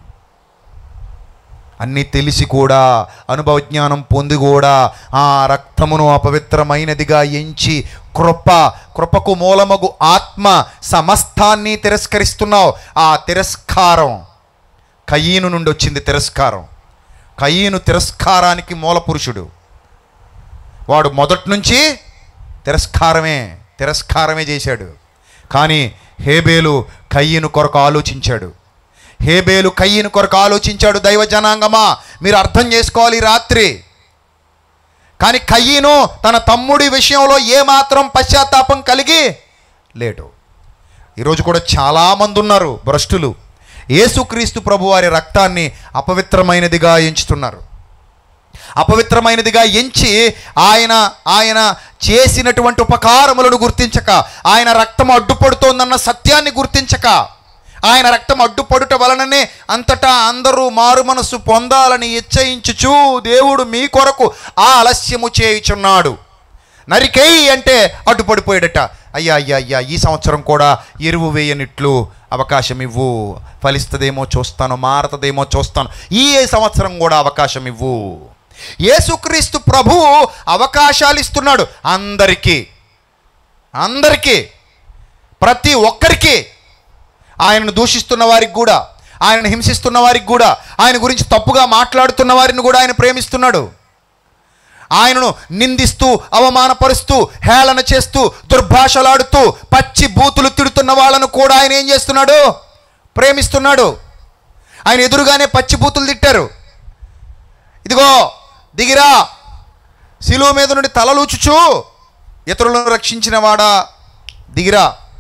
అన్నీ తెలిసి కూడా, అనుభవ జ్ఞానం పొంది కూడా ఆ రక్తమును అపవిత్రమైనదిగా ఎంచి కృప కృపకు మూలమగు ఆత్మ సమస్తాన్ని తిరస్కరిస్తున్నావు. ఆ తిరస్కారం కయ్యను నుండి వచ్చింది. తిరస్కారం. కయ్యను తిరస్కారానికి మూల పురుషుడు. వాడు మొదటి నుంచి తిరస్కారమే తిరస్కారమే చేశాడు. కానీ హేబేలు కయ్యను కొరకు ఆలోచించాడు. హేబేలు కయ్యను కొరకు ఆలోచించాడు. దైవ జనాంగమా, మీరు అర్థం చేసుకోవాలి రాత్రి. కానీ కయ్యను తన తమ్ముడి విషయంలో ఏమాత్రం పశ్చాత్తాపం కలిగి లేడు. ఈరోజు కూడా చాలామంది ఉన్నారు భ్రష్టులు. యేసుక్రీస్తు ప్రభువారి రక్తాన్ని అపవిత్రమైనదిగా ఎంచుతున్నారు. అపవిత్రమైనదిగా ఎంచి ఆయన ఆయన చేసినటువంటి ఉపకారములను గుర్తించక, ఆయన రక్తం అడ్డుపడుతోందన్న సత్యాన్ని గుర్తించక, ఆయన రక్తం అడ్డుపడుట వలననే అంతటా అందరూ మారు మనసు పొందాలని ఇచ్చయించుచు దేవుడు మీ కొరకు ఆ ఆలస్యము చేయుచున్నాడు. నరికేయి అంటే అడ్డుపడిపోయాడట. అయ్యా అయ్యా అయ్యా ఈ సంవత్సరం కూడా ఎరువు వేయనిట్లు అవకాశం ఇవ్వు, ఫలిస్తుందేమో చూస్తాను, మారతదేమో చూస్తాను, ఈ సంవత్సరం కూడా అవకాశం ఇవ్వు. యేసుక్రీస్తు ప్రభువు అవకాశాలు ఇస్తున్నాడు అందరికీ అందరికీ ప్రతి ఒక్కరికి. ఆయనను దూషిస్తున్న వారికి కూడా, ఆయనను హింసిస్తున్న వారికి కూడా, ఆయన గురించి తప్పుగా మాట్లాడుతున్న వారిని కూడా ఆయన ప్రేమిస్తున్నాడు. ఆయనను నిందిస్తూ, అవమానపరుస్తూ, హేళన చేస్తూ, దుర్భాషలాడుతూ, పచ్చి బూతులు తిడుతున్న వాళ్ళను కూడా ఆయన ఏం చేస్తున్నాడు? ప్రేమిస్తున్నాడు. ఆయన ఎదురుగానే పచ్చి బూతులు తిట్టారు. ఇదిగో దిగిరా, శిలువ మీద నుండి తలలూచుచు ఇతరులను రక్షించిన వాడా దిగిరా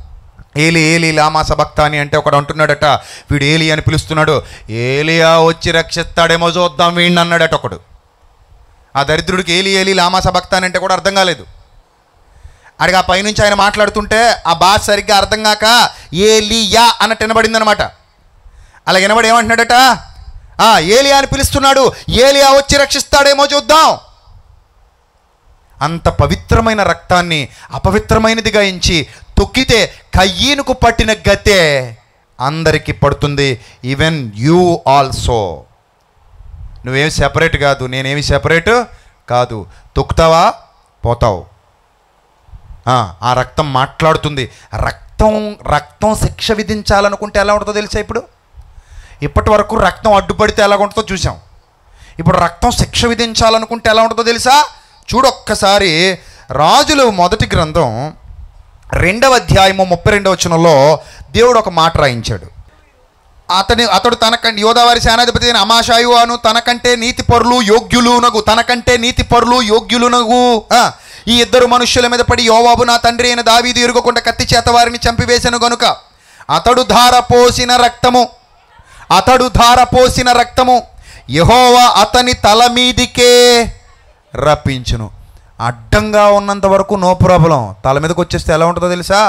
ఏలి ఏలి లామా సబక్తాని అంటే ఒకడు అంటున్నాడట, వీడు ఏలి అని పిలుస్తున్నాడు, ఏలియా వచ్చి రక్షిస్తాడేమో చూద్దాం వీడిని అన్నాడట ఒకడు. ఆ దరిద్రుడికి ఏలి ఏలి లామా సబక్తాని అంటే కూడా అర్థం కాలేదు. అడిగి ఆ పైనుంచి ఆయన మాట్లాడుతుంటే ఆ భాష సరిగ్గా అర్థం కాక ఏలియా అన్నట్టు వినబడింది అనమాట. అలా వినబడి ఏమంటున్నాడట, ఏలియా అని పిలుస్తున్నాడు, ఏలియా వచ్చి రక్షిస్తాడేమో చూద్దాం. అంత పవిత్రమైన రక్తాన్ని అపవిత్రమైనదిగా ఎంచి తొక్కితే కయ్యీనుకు పట్టిన గతే అందరికీ పడుతుంది. Even you also. నువ్వేమి సెపరేట్ కాదు, నేనేమి సెపరేట్ కాదు. తొక్కుతావా పోతావు. ఆ రక్తం మాట్లాడుతుంది. రక్తం రక్తం శిక్ష విధించాలనుకుంటే ఎలా ఉంటుందో తెలుసా? ఇప్పుడు ఇప్పటి వరకు రక్తం అడ్డుపడితే ఎలా ఉంటుందో చూసాం. ఇప్పుడు రక్తం శిక్ష విధించాలనుకుంటే ఎలా ఉంటుందో తెలుసా? చూడొక్కసారి రాజులు మొదటి గ్రంథం రెండవ అధ్యాయము ముప్పై రెండవ వచనంలో దేవుడు ఒక మాట రాయించాడు. అతని అతడు తనకంటే యోధావారి సేనాధిపతి అయిన అమాషాయు అను తనకంటే నీతి పరులు యోగ్యులునగు తనకంటే నీతి పరులు యోగ్యులునగు ఈ ఇద్దరు మనుష్యుల మీద పడి యోవాబు నా తండ్రి అయిన దావీదు ఎరుగకుండా కత్తి చేత వారిని చంపివేసెను గనుక అతడు ధార పోసిన రక్తము అతడు ధార పోసిన రక్తము యెహోవా అతని తల మీదికే రప్పించును. అడ్డంగా ఉన్నంత వరకు నో ప్రాబ్లం, తల మీదకి వచ్చేస్తే ఎలా ఉంటుందో తెలుసా?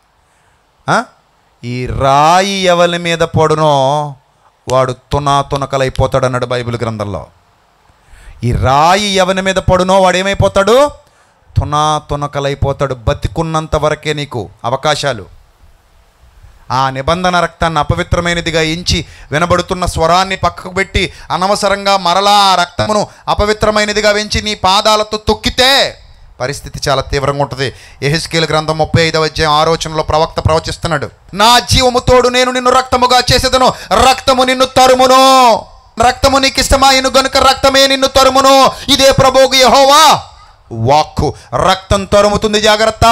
ఈ రాయి ఎవరి మీద పడునో వాడు తునా తునకలైపోతాడు అన్నాడు బైబిల్ గ్రంథంలో. ఈ రాయి ఎవరి మీద పడునో వాడు ఏమైపోతాడు? తునా తునకలైపోతాడు. బతికున్నంత వరకే నీకు అవకాశాలు. ఆ నిబంధన రక్తాన్ని అపవిత్రమైనదిగా ఎంచి వినబడుతున్న స్వరాన్ని పక్కకు పెట్టి అనవసరంగా మరలా ఆ రక్తమును అపవిత్రమైనదిగా వెంచి నీ పాదాలతో తొక్కితే పరిస్థితి చాలా తీవ్రంగా ఉంటుంది. యెహెజ్కేలు గ్రంథం ముప్పై ఐదవ అధ్యాయం ఆలోచనలో ప్రవక్త ప్రవచిస్తున్నాడు, నా జీవము తోడు నేను నిన్ను రక్తముగా చేసేదను, రక్తము నిన్ను తరుమును, రక్తము నీకు ఇష్టమాయను గనుక రక్తమే నిన్ను తరుమును. ఇదే ప్రభువు యెహోవా వాక్కు. రక్తం తరుముతుంది, జాగ్రత్త.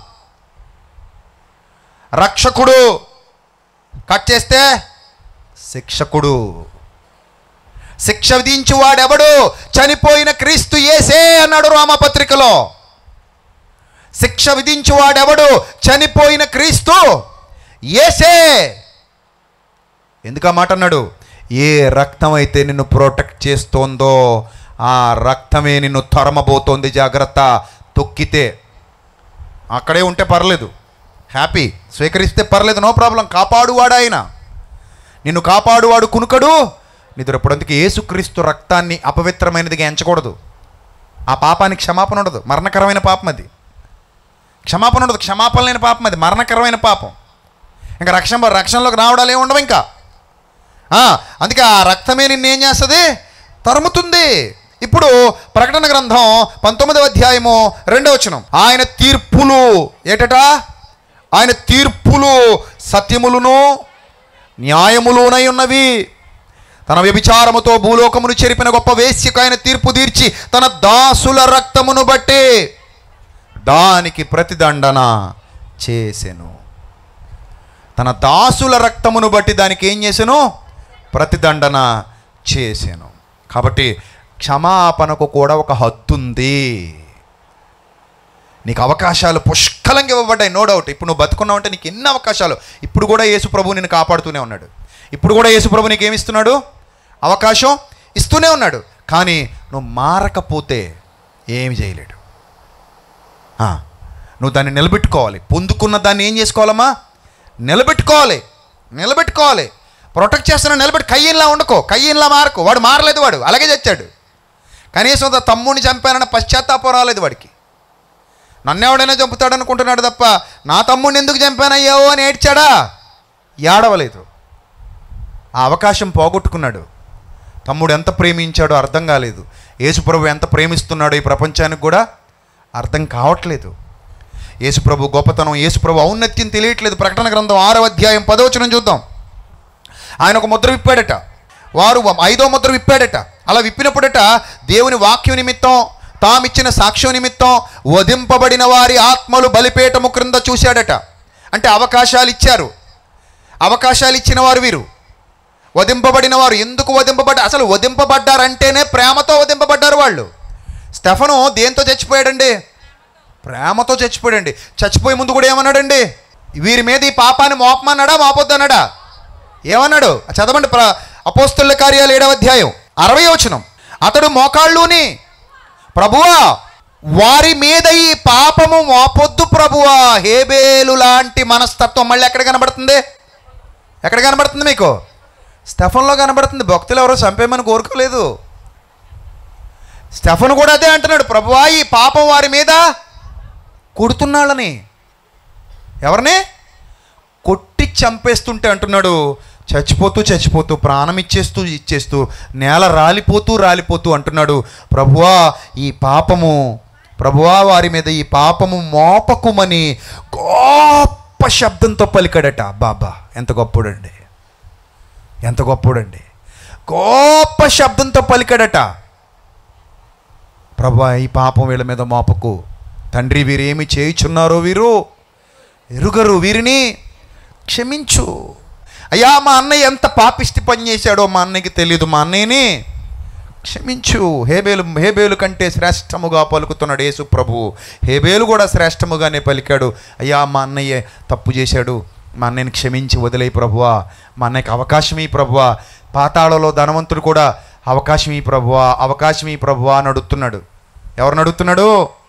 రక్షకుడు కట్ చేస్తే శిక్షకుడు. శిక్ష విధించి వాడెవడు? చనిపోయిన క్రీస్తు యేసే అన్నాడు రోమపత్రికలో. శిక్ష విధించి వాడెవడు? చనిపోయిన క్రీస్తు యేసే. ఎందుకు ఆ మాట అన్నాడు? ఏ రక్తం అయితే నిన్ను ప్రొటెక్ట్ చేస్తోందో ఆ రక్తమే నిన్ను తరమబోతోంది, జాగ్రత్త. తొక్కితే అక్కడే ఉంటే పర్లేదు, హ్యాపీ, స్వీకరిస్తే పర్లేదు, నో ప్రాబ్లం. కాపాడువాడు ఆయన, నిన్ను కాపాడువాడు కునుకడు నిద్రపోవడానికి. యేసుక్రీస్తు రక్తాన్ని అపవిత్రమైనదిగా ఎంచకూడదు. ఆ పాపానికి క్షమాపణ ఉండదు, మరణకరమైన పాపం అది. క్షమాపణ ఉండదు, క్షమాపణ లేని పాపం అది, మరణకరమైన పాపం. ఇంకా రక్షణ రక్షణలోకి రావడాలు ఏమి ఉండవు ఇంకా. అందుకే ఆ రక్తమే నిన్ను ఏం చేస్తుంది? తరుముతుంది. ఇప్పుడు ప్రకటన గ్రంథం పంతొమ్మిదవ అధ్యాయము రెండవ వచనం, ఆయన తీర్పులు ఏటట? ఆయన తీర్పులు సత్యములును న్యాయములునై ఉన్నవి. తన వ్యభిచారముతో భూలోకమును చెరిపిన గొప్ప వేశ్యకు ఆయన తీర్పు తీర్చి తన దాసుల రక్తమును బట్టి దానికి ప్రతిదండన చేసెను. తన దాసుల రక్తమును బట్టి దానికి ఏం చేసెను? ప్రతిదండన చేసెను. కాబట్టి క్షమాపణకు కూడా ఒక హద్దు ఉంది. నీకు అవకాశాలు పుష్కలంగా ఇవ్వబడ్డాయి, నో డౌట్. ఇప్పుడు నువ్వు బతుకున్నావు అంటే నీకు ఎన్ని అవకాశాలు. ఇప్పుడు కూడా యేసు ప్రభు నిన్ను కాపాడుతూనే ఉన్నాడు. ఇప్పుడు కూడా యేసు ప్రభు నీకు ఏమి ఇస్తున్నాడు? అవకాశం ఇస్తూనే ఉన్నాడు. కానీ నువ్వు మారకపోతే ఏమి చేయలేడు. నువ్వు దాన్ని నిలబెట్టుకోవాలి. పొందుకున్న దాన్ని ఏం చేసుకోవాలమ్మా? నిలబెట్టుకోవాలి, నిలబెట్టుకోవాలి. ప్రొటెక్ట్ చేస్తున్నా నిలబెట్టి. కయ్యన్లా ఉండకో, కయ్యన్లా మారకు. వాడు మారలేదు, వాడు అలాగే చచ్చాడు. కనీసం తమ్ముడిని చంపానన్న పశ్చాత్తాపం రాలేదు వాడికి. నన్నెవడైనా చంపుతాడు అనుకుంటున్నాడు తప్ప నా తమ్ముడిని ఎందుకు చంపానయ్యావో అని ఏడ్చాడా? ఏడవలేదు. ఆ అవకాశం పోగొట్టుకున్నాడు. తమ్ముడు ఎంత ప్రేమించాడో అర్థం కాలేదు. యేసుప్రభు ఎంత ప్రేమిస్తున్నాడో ఈ ప్రపంచానికి కూడా అర్థం కావట్లేదు. యేసుప్రభు గొప్పతనం, యేసుప్రభు ఔన్నత్యం తెలియట్లేదు. ప్రకటన గ్రంథం ఆరవ అధ్యాయం పదవ వచనం చూద్దాం. ఆయన ఒక ముద్ర విప్పాడట, వారు ఐదో ముద్ర విప్పాడట. అలా విప్పినప్పుడట దేవుని వాక్యం నిమిత్తం, తామిచ్చిన సాక్ష్యం నిమిత్తం వధింపబడిన వారి ఆత్మలు బలిపీఠము క్రింద చూశాడట. అంటే అవకాశాలు ఇచ్చారు, అవకాశాలు ఇచ్చిన వారు వీరు. వధింపబడిన వారు ఎందుకు వధింపబడ్డా? అసలు వధింపబడ్డారంటేనే ప్రేమతో వధింపబడ్డారు వాళ్ళు. స్టెఫను దేంతో చచ్చిపోయాడండి? ప్రేమతో చచ్చిపోయాడండి. చచ్చిపోయే ముందు కూడా ఏమన్నాడండి? వీరి మీద ఈ పాపాన్ని మోపమన్నాడా మోపొద్దన్నాడా? ఏమన్నాడు చదవండి. ప్ర అపోస్తలుల కార్యాలు ఏడవ అధ్యాయం అరవై వచనం. అతడు మోకాళ్ళుని, ప్రభువా వారి మీద ఈ పాపము మోపొద్దు ప్రభువా. హేబేలు లాంటి మనస్తత్వం మళ్ళీ ఎక్కడ కనబడుతుంది? ఎక్కడ కనబడుతుంది మీకు? స్టెఫన్లో కనబడుతుంది. భక్తులు ఎవరో చంపేమని కోరుకోలేదు. స్టెఫన్ కూడా అదే అంటున్నాడు, ప్రభువా ఈ పాపం వారి మీద కొడుతున్నాళ్ళని. ఎవరిని? కొట్టి చంపేస్తుంటే అంటున్నాడు, చచ్చిపోతూ చచ్చిపోతూ ప్రాణం ఇచ్చేస్తూ ఇచ్చేస్తూ నేల రాలిపోతూ రాలిపోతూ అంటున్నాడు, ప్రభువా ఈ పాపము, ప్రభువా వారి మీద ఈ పాపము మోపకుమని గొప్ప శబ్దంతో పలికాడట. బాబా ఎంత గొప్పడండి, ఎంత గొప్పడండి. గొప్ప శబ్దంతో పలికాడట, ప్రభువా ఈ పాపం వీళ్ళ మీద మోపకు తండ్రి, వీరేమి చేయుచున్నారో వీరు ఎరుగరు, వీరిని క్షమించు. అయ్యా మా అన్నయ్య ఎంత పాపిష్టి పని చేశాడో మా అన్నయ్యకి తెలియదు, మా అన్నయ్యని క్షమించు. హేబేలు హేబేలు కంటే శ్రేష్టముగా పలుకుతున్నాడు యేసు ప్రభు. హేబేలు కూడా శ్రేష్టముగానే పలికాడు, అయ్యా మా అన్నయ్య తప్పు చేశాడు, మా అన్నయ్యని క్షమించి వదిలేయి ప్రభువా, మా అన్నయ్యకి అవకాశం ఈ ప్రభువా. పాతాళలో ధనవంతుడు కూడా అవకాశం ఈ ప్రభువా, అవకాశం ఈ ప్రభువా అని అడుగుతున్నాడు. ఎవరిని అడుగుతున్నాడు?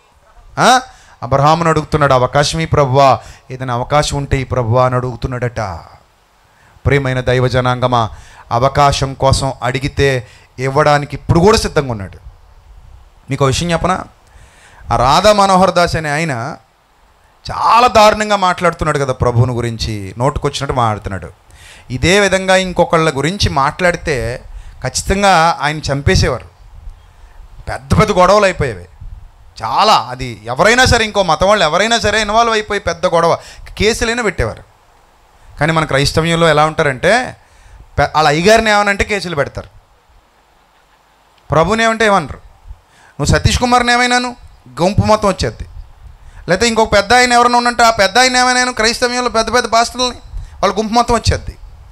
అబ్రహామును అడుగుతున్నాడు, అవకాశం ఈ ప్రభువా, ఏదైనా అవకాశం ఉంటే ఈ ప్రభువా అని అడుగుతున్నాడట. ప్రియమైన దైవ జనాంగమా, అవకాశం కోసం అడిగితే ఇవ్వడానికి ఇప్పుడు కూడా సిద్ధంగా ఉన్నాడు. మీకు ఒక విషయం చెప్పనా? ఆ రాధా మనోహర్ దాస్ అనే ఆయన చాలా దారుణంగా మాట్లాడుతున్నాడు కదా ప్రభువుని గురించి, నోటుకొచ్చినట్టు మాట్లాడుతున్నాడు. ఇదే విధంగా ఇంకొకళ్ళ గురించి మాట్లాడితే ఖచ్చితంగా ఆయన చంపేసేవారు. పెద్ద పెద్ద గొడవలు అయిపోయేవి చాలా. అది ఎవరైనా సరే, ఇంకో మతం వాళ్ళు ఎవరైనా సరే ఇన్వాల్వ్ అయిపోయి పెద్ద గొడవ కేసులైనా పెట్టేవారు. కానీ మన క్రైస్తవ్యంలో ఎలా ఉంటారంటే, వాళ్ళ అయ్యగారిని ఏమనంటే కేసులు పెడతారు, ప్రభుని ఏమంటే ఏమన్నారు. నువ్వు సతీష్ కుమార్ని ఏమైనాను గుంపు మొత్తం వచ్చేది. లేకపోతే ఇంకొక పెద్ద ఆయన ఎవరైనా ఉన్నంటే ఆ పెద్ద ఆయన ఏమైనాను క్రైస్తవ్యంలో పెద్ద పెద్ద పాస్టర్లని వాళ్ళ గుంపు మొత్తం వచ్చేది.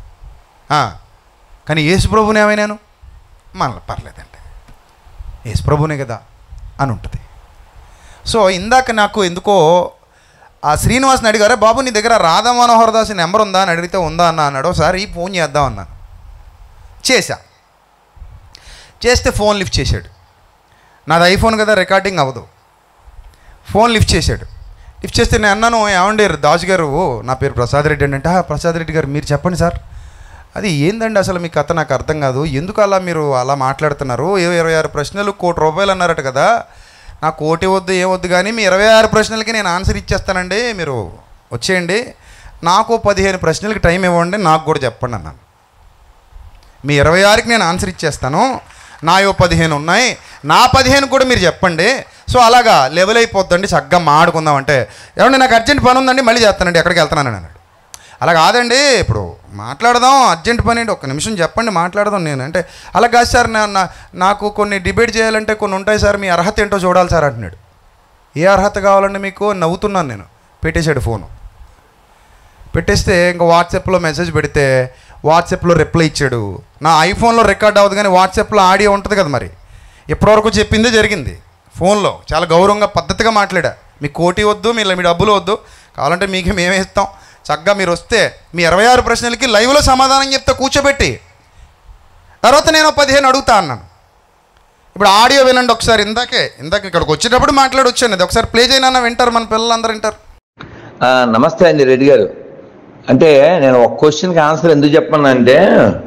కానీ యేసు ప్రభుని ఏమైనాను మనల్ని పర్లేదండి, యేసు ప్రభునే కదా అని ఉంటుంది. సో ఇందాక నాకు ఎందుకో ఆ శ్రీనివాస్ని అడిగారే, బాబు నీ దగ్గర రాధా మనోహర్ దాస్ నెంబర్ ఉందా అని అడిగితే ఉందా అన్న అన్నాడు. ఒకసారి ఫోన్ చేద్దాం అన్నాను, చేశా. చేస్తే ఫోన్ లిఫ్ట్ చేశాడు. నాది ఐఫోన్ కదా రికార్డింగ్ అవ్వదు. ఫోన్ లిఫ్ట్ చేశాడు. లిఫ్ట్ చేస్తే నేను అన్నాను, ఏమండి దాసు గారు, నా పేరు ప్రసాద్ రెడ్డి అండి అంటే, ప్రసాద్ రెడ్డి గారు మీరు చెప్పండి సార్. అది ఏందండి అసలు మీ కథ నాకు అర్థం కాదు, ఎందుకు అలా మీరు అలా మాట్లాడుతున్నారు? ఇరవై ఆరు ప్రశ్నలు కోటి రూపాయలు అన్నారట కదా, నాకు కోటి వద్దు ఏమొద్దు కానీ మీ ఇరవై ఆరు ప్రశ్నలకి నేను ఆన్సర్ ఇచ్చేస్తానండి, మీరు వచ్చేయండి, నాకు పదిహేను ప్రశ్నలకి టైం ఇవ్వండి, నాకు కూడా చెప్పండి అన్నాను. మీ ఇరవై ఆరుకి నేను ఆన్సర్ ఇచ్చేస్తాను, నాయో పదిహేను ఉన్నాయి, నా పదిహేను కూడా మీరు చెప్పండి. సో అలాగా లెవెల్ అయిపోద్దండి, చక్కగా మాడుకుందాం అంటే, ఏమండి నాకు అర్జెంట్ పని ఉందండి మళ్ళీ చేస్తానండి, ఎక్కడికి వెళ్తున్నానని అన్నాడు. అలా కాదండి, ఇప్పుడు మాట్లాడదాం, అర్జెంట్ పని అండి, ఒక్క నిమిషం చెప్పండి మాట్లాడదాం నేను అంటే, అలా కాదు సార్, నాకు కొన్ని డిబేట్ చేయాలంటే కొన్ని ఉంటాయి సార్, మీ అర్హత ఏంటో చూడాలి సార్ అంటున్నాడు. ఏ అర్హత కావాలండి మీకు? నవ్వుతున్నాను నేను. పెట్టేశాడు ఫోను. పెట్టేస్తే ఇంకా వాట్సాప్లో మెసేజ్ పెడితే వాట్సాప్లో రిప్లై ఇచ్చాడు. నా ఐఫోన్లో రికార్డ్ అవ్వదు కానీ వాట్సాప్లో ఆడియో ఉంటుంది కదా, మరి ఎప్పటివరకు చెప్పిందే జరిగింది. ఫోన్లో చాలా గౌరవంగా పద్ధతిగా మాట్లాడా, మీకు కోటి వద్దు, మీ మీ డబ్బులు వద్దు, కావాలంటే మీకు మేమే ఇస్తాం, చక్కగా మీరు వస్తే మీ ఇరవై ఆరు ప్రశ్నలకి లైవ్లో సమాధానం చెప్తే కూర్చోబెట్టి, తర్వాత నేను పదిహేను అడుగుతా అన్నాను. ఇప్పుడు ఆడియో వినండి ఒకసారి. ఇందాకే ఇందాక ఇక్కడికి వచ్చేటప్పుడు మాట్లాడొచ్చాను, అది ఒకసారి ప్లే చేయనన్నా వింటారు, మన పిల్లలందరూ వింటారు. నమస్తే అండి రెడ్డి గారు. అంటే నేను ఒక క్వశ్చన్కి ఆన్సర్ ఎందుకు చెప్పను అంటే,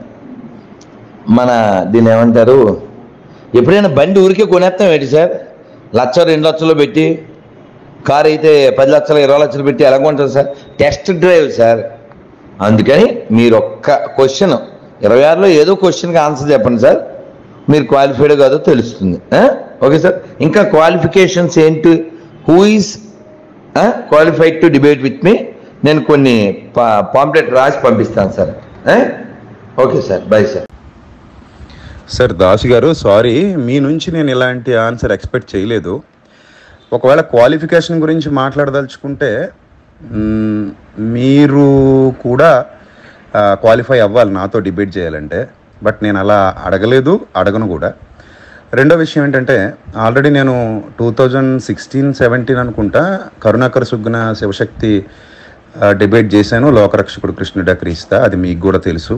మన దీన్ని ఏమంటారు, ఎప్పుడైనా బండి ఊరికే కొనేస్తాం ఏంటి సార్, లక్ష రెండు లక్షలు పెట్టి, కారు అయితే పది లక్షలు ఇరవై లక్షలు పెట్టి ఎలా కొంటారు సార్? Test drive sir. అందుకని మీరు ఒక్క క్వశ్చన్ ఇరవై ఆరులో ఏదో క్వశ్చన్కి ఆన్సర్ చెప్పండి సార్, మీరు క్వాలిఫైడ్ కాదో తెలుస్తుంది. Okay sir. ఇంకా క్వాలిఫికేషన్స్ ఏంటి, who is qualified to debate with me, నేను కొన్ని పాంప్లెట్ రాసి పంపిస్తాను sir. Okay sir, bye sir. Sir Dasu గారు, సారీ, మీ నుంచి నేను ఇలాంటి ఆన్సర్ ఎక్స్పెక్ట్ చేయలేదు. ఒకవేళ క్వాలిఫికేషన్ గురించి మాట్లాడదలుచుకుంటే మీరు కూడా క్వాలిఫై అవ్వాలి నాతో డిబేట్ చేయాలంటే, బట్ నేను అలా అడగలేదు, అడగను కూడా. రెండో విషయం ఏంటంటే, ఆల్రెడీ నేను టూ థౌజండ్ సిక్స్టీన్ సెవెంటీన్ అనుకుంటా కరుణాకర్ సుగ్న శివశక్తి డిబేట్ చేశాను, లోకరక్షకుడు కృష్ణుడా క్రీస్తా, అది మీకు కూడా తెలుసు.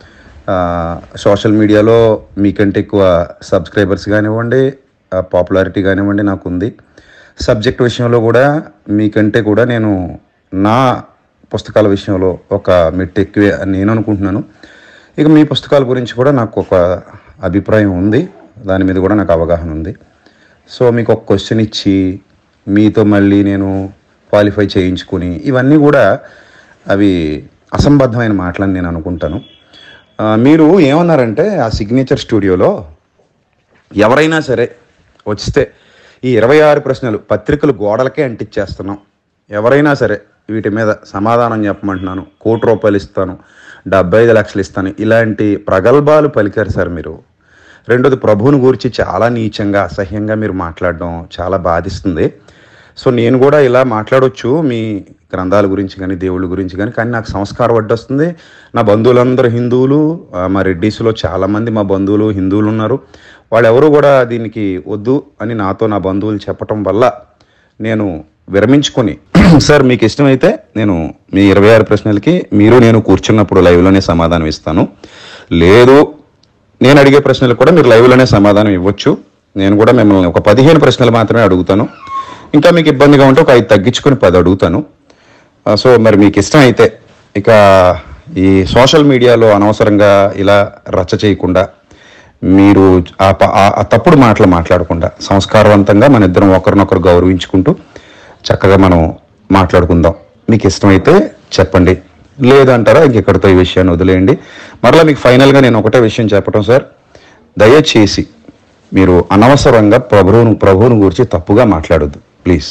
సోషల్ మీడియాలో మీకంటే ఎక్కువ సబ్స్క్రైబర్స్ కానివ్వండి, పాపులారిటీ కానివ్వండి నాకు ఉంది. సబ్జెక్ట్ విషయంలో కూడా మీకంటే కూడా నేను నా పుస్తకాల విషయంలో ఒక మెట్టు ఎక్కువే అని నేను అనుకుంటున్నాను. ఇక మీ పుస్తకాల గురించి కూడా నాకు ఒక అభిప్రాయం ఉంది, దాని మీద కూడా నాకు అవగాహన ఉంది. సో మీకు ఒక క్వశ్చన్ ఇచ్చి మీతో మళ్ళీ నేను క్వాలిఫై చేయించుకుని ఇవన్నీ కూడా అవి అసంబద్ధమైన మాటలని నేను అనుకుంటాను. మీరు ఏమన్నారంటే ఆ సిగ్నేచర్ స్టూడియోలో ఎవరైనా సరే వస్తే ఈ ఇరవై ఆరు ప్రశ్నలు పత్రికలు గోడలకే అంటించేస్తున్నాం, ఎవరైనా సరే వీటి మీద సమాధానం చెప్పమంటున్నాను, కోటి రూపాయలు ఇస్తాను, డెబ్బై ఐదు లక్షలు ఇస్తాను, ఇలాంటి ప్రగల్భాలు పలికారు సార్ మీరు. రెండోది, ప్రభువుని గురించి చాలా నీచంగా అసహ్యంగా మీరు మాట్లాడడం చాలా బాధిస్తుంది. సో నేను కూడా ఇలా మాట్లాడవచ్చు మీ గ్రంథాల గురించి కానీ దేవుళ్ళ గురించి కానీ, కానీ నాకు సంస్కారం వడ్డొస్తుంది. నా బంధువులందరూ హిందువులు, మా రెడ్డీస్లో చాలామంది మా బంధువులు హిందువులు ఉన్నారు. వాళ్ళు ఎవరు కూడా దీనికి వద్దు అని నాతో నా బంధువులు చెప్పటం వల్ల నేను విరమించుకొని, సార్ మీకు ఇష్టమైతే నేను మీ ఇరవై ఆరు ప్రశ్నలకి మీరు నేను కూర్చున్నప్పుడు లైవ్లోనే సమాధానం ఇస్తాను, లేదు నేను అడిగే ప్రశ్నలకు కూడా మీరు లైవ్లోనే సమాధానం ఇవ్వచ్చు. నేను కూడా మిమ్మల్ని ఒక పదిహేను ప్రశ్నలు మాత్రమే అడుగుతాను, ఇంకా మీకు ఇబ్బందిగా ఉంటే ఒక ఐదు తగ్గించుకొని పది అడుగుతాను. సో మరి మీకు ఇష్టం అయితే ఇక ఈ సోషల్ మీడియాలో అనవసరంగా ఇలా రచ్చ చేయకుండా, మీరు ఆ తప్పుడు మాటలు మాట్లాడకుండా సంస్కారవంతంగా మన ఇద్దరం ఒకరినొకరు గౌరవించుకుంటూ చక్కగా మనం మాట్లాడుకుందాం. మీకు ఇష్టమైతే చెప్పండి, లేదంటారా ఇంకెక్కడితో ఈ విషయాన్ని వదిలేయండి. మరలా మీకు ఫైనల్గా నేను ఒకటే విషయం చెప్పటం సార్, దయచేసి మీరు అనవసరంగా ప్రభువును ప్రభువును గురించి తప్పుగా మాట్లాడొద్దు ప్లీజ్.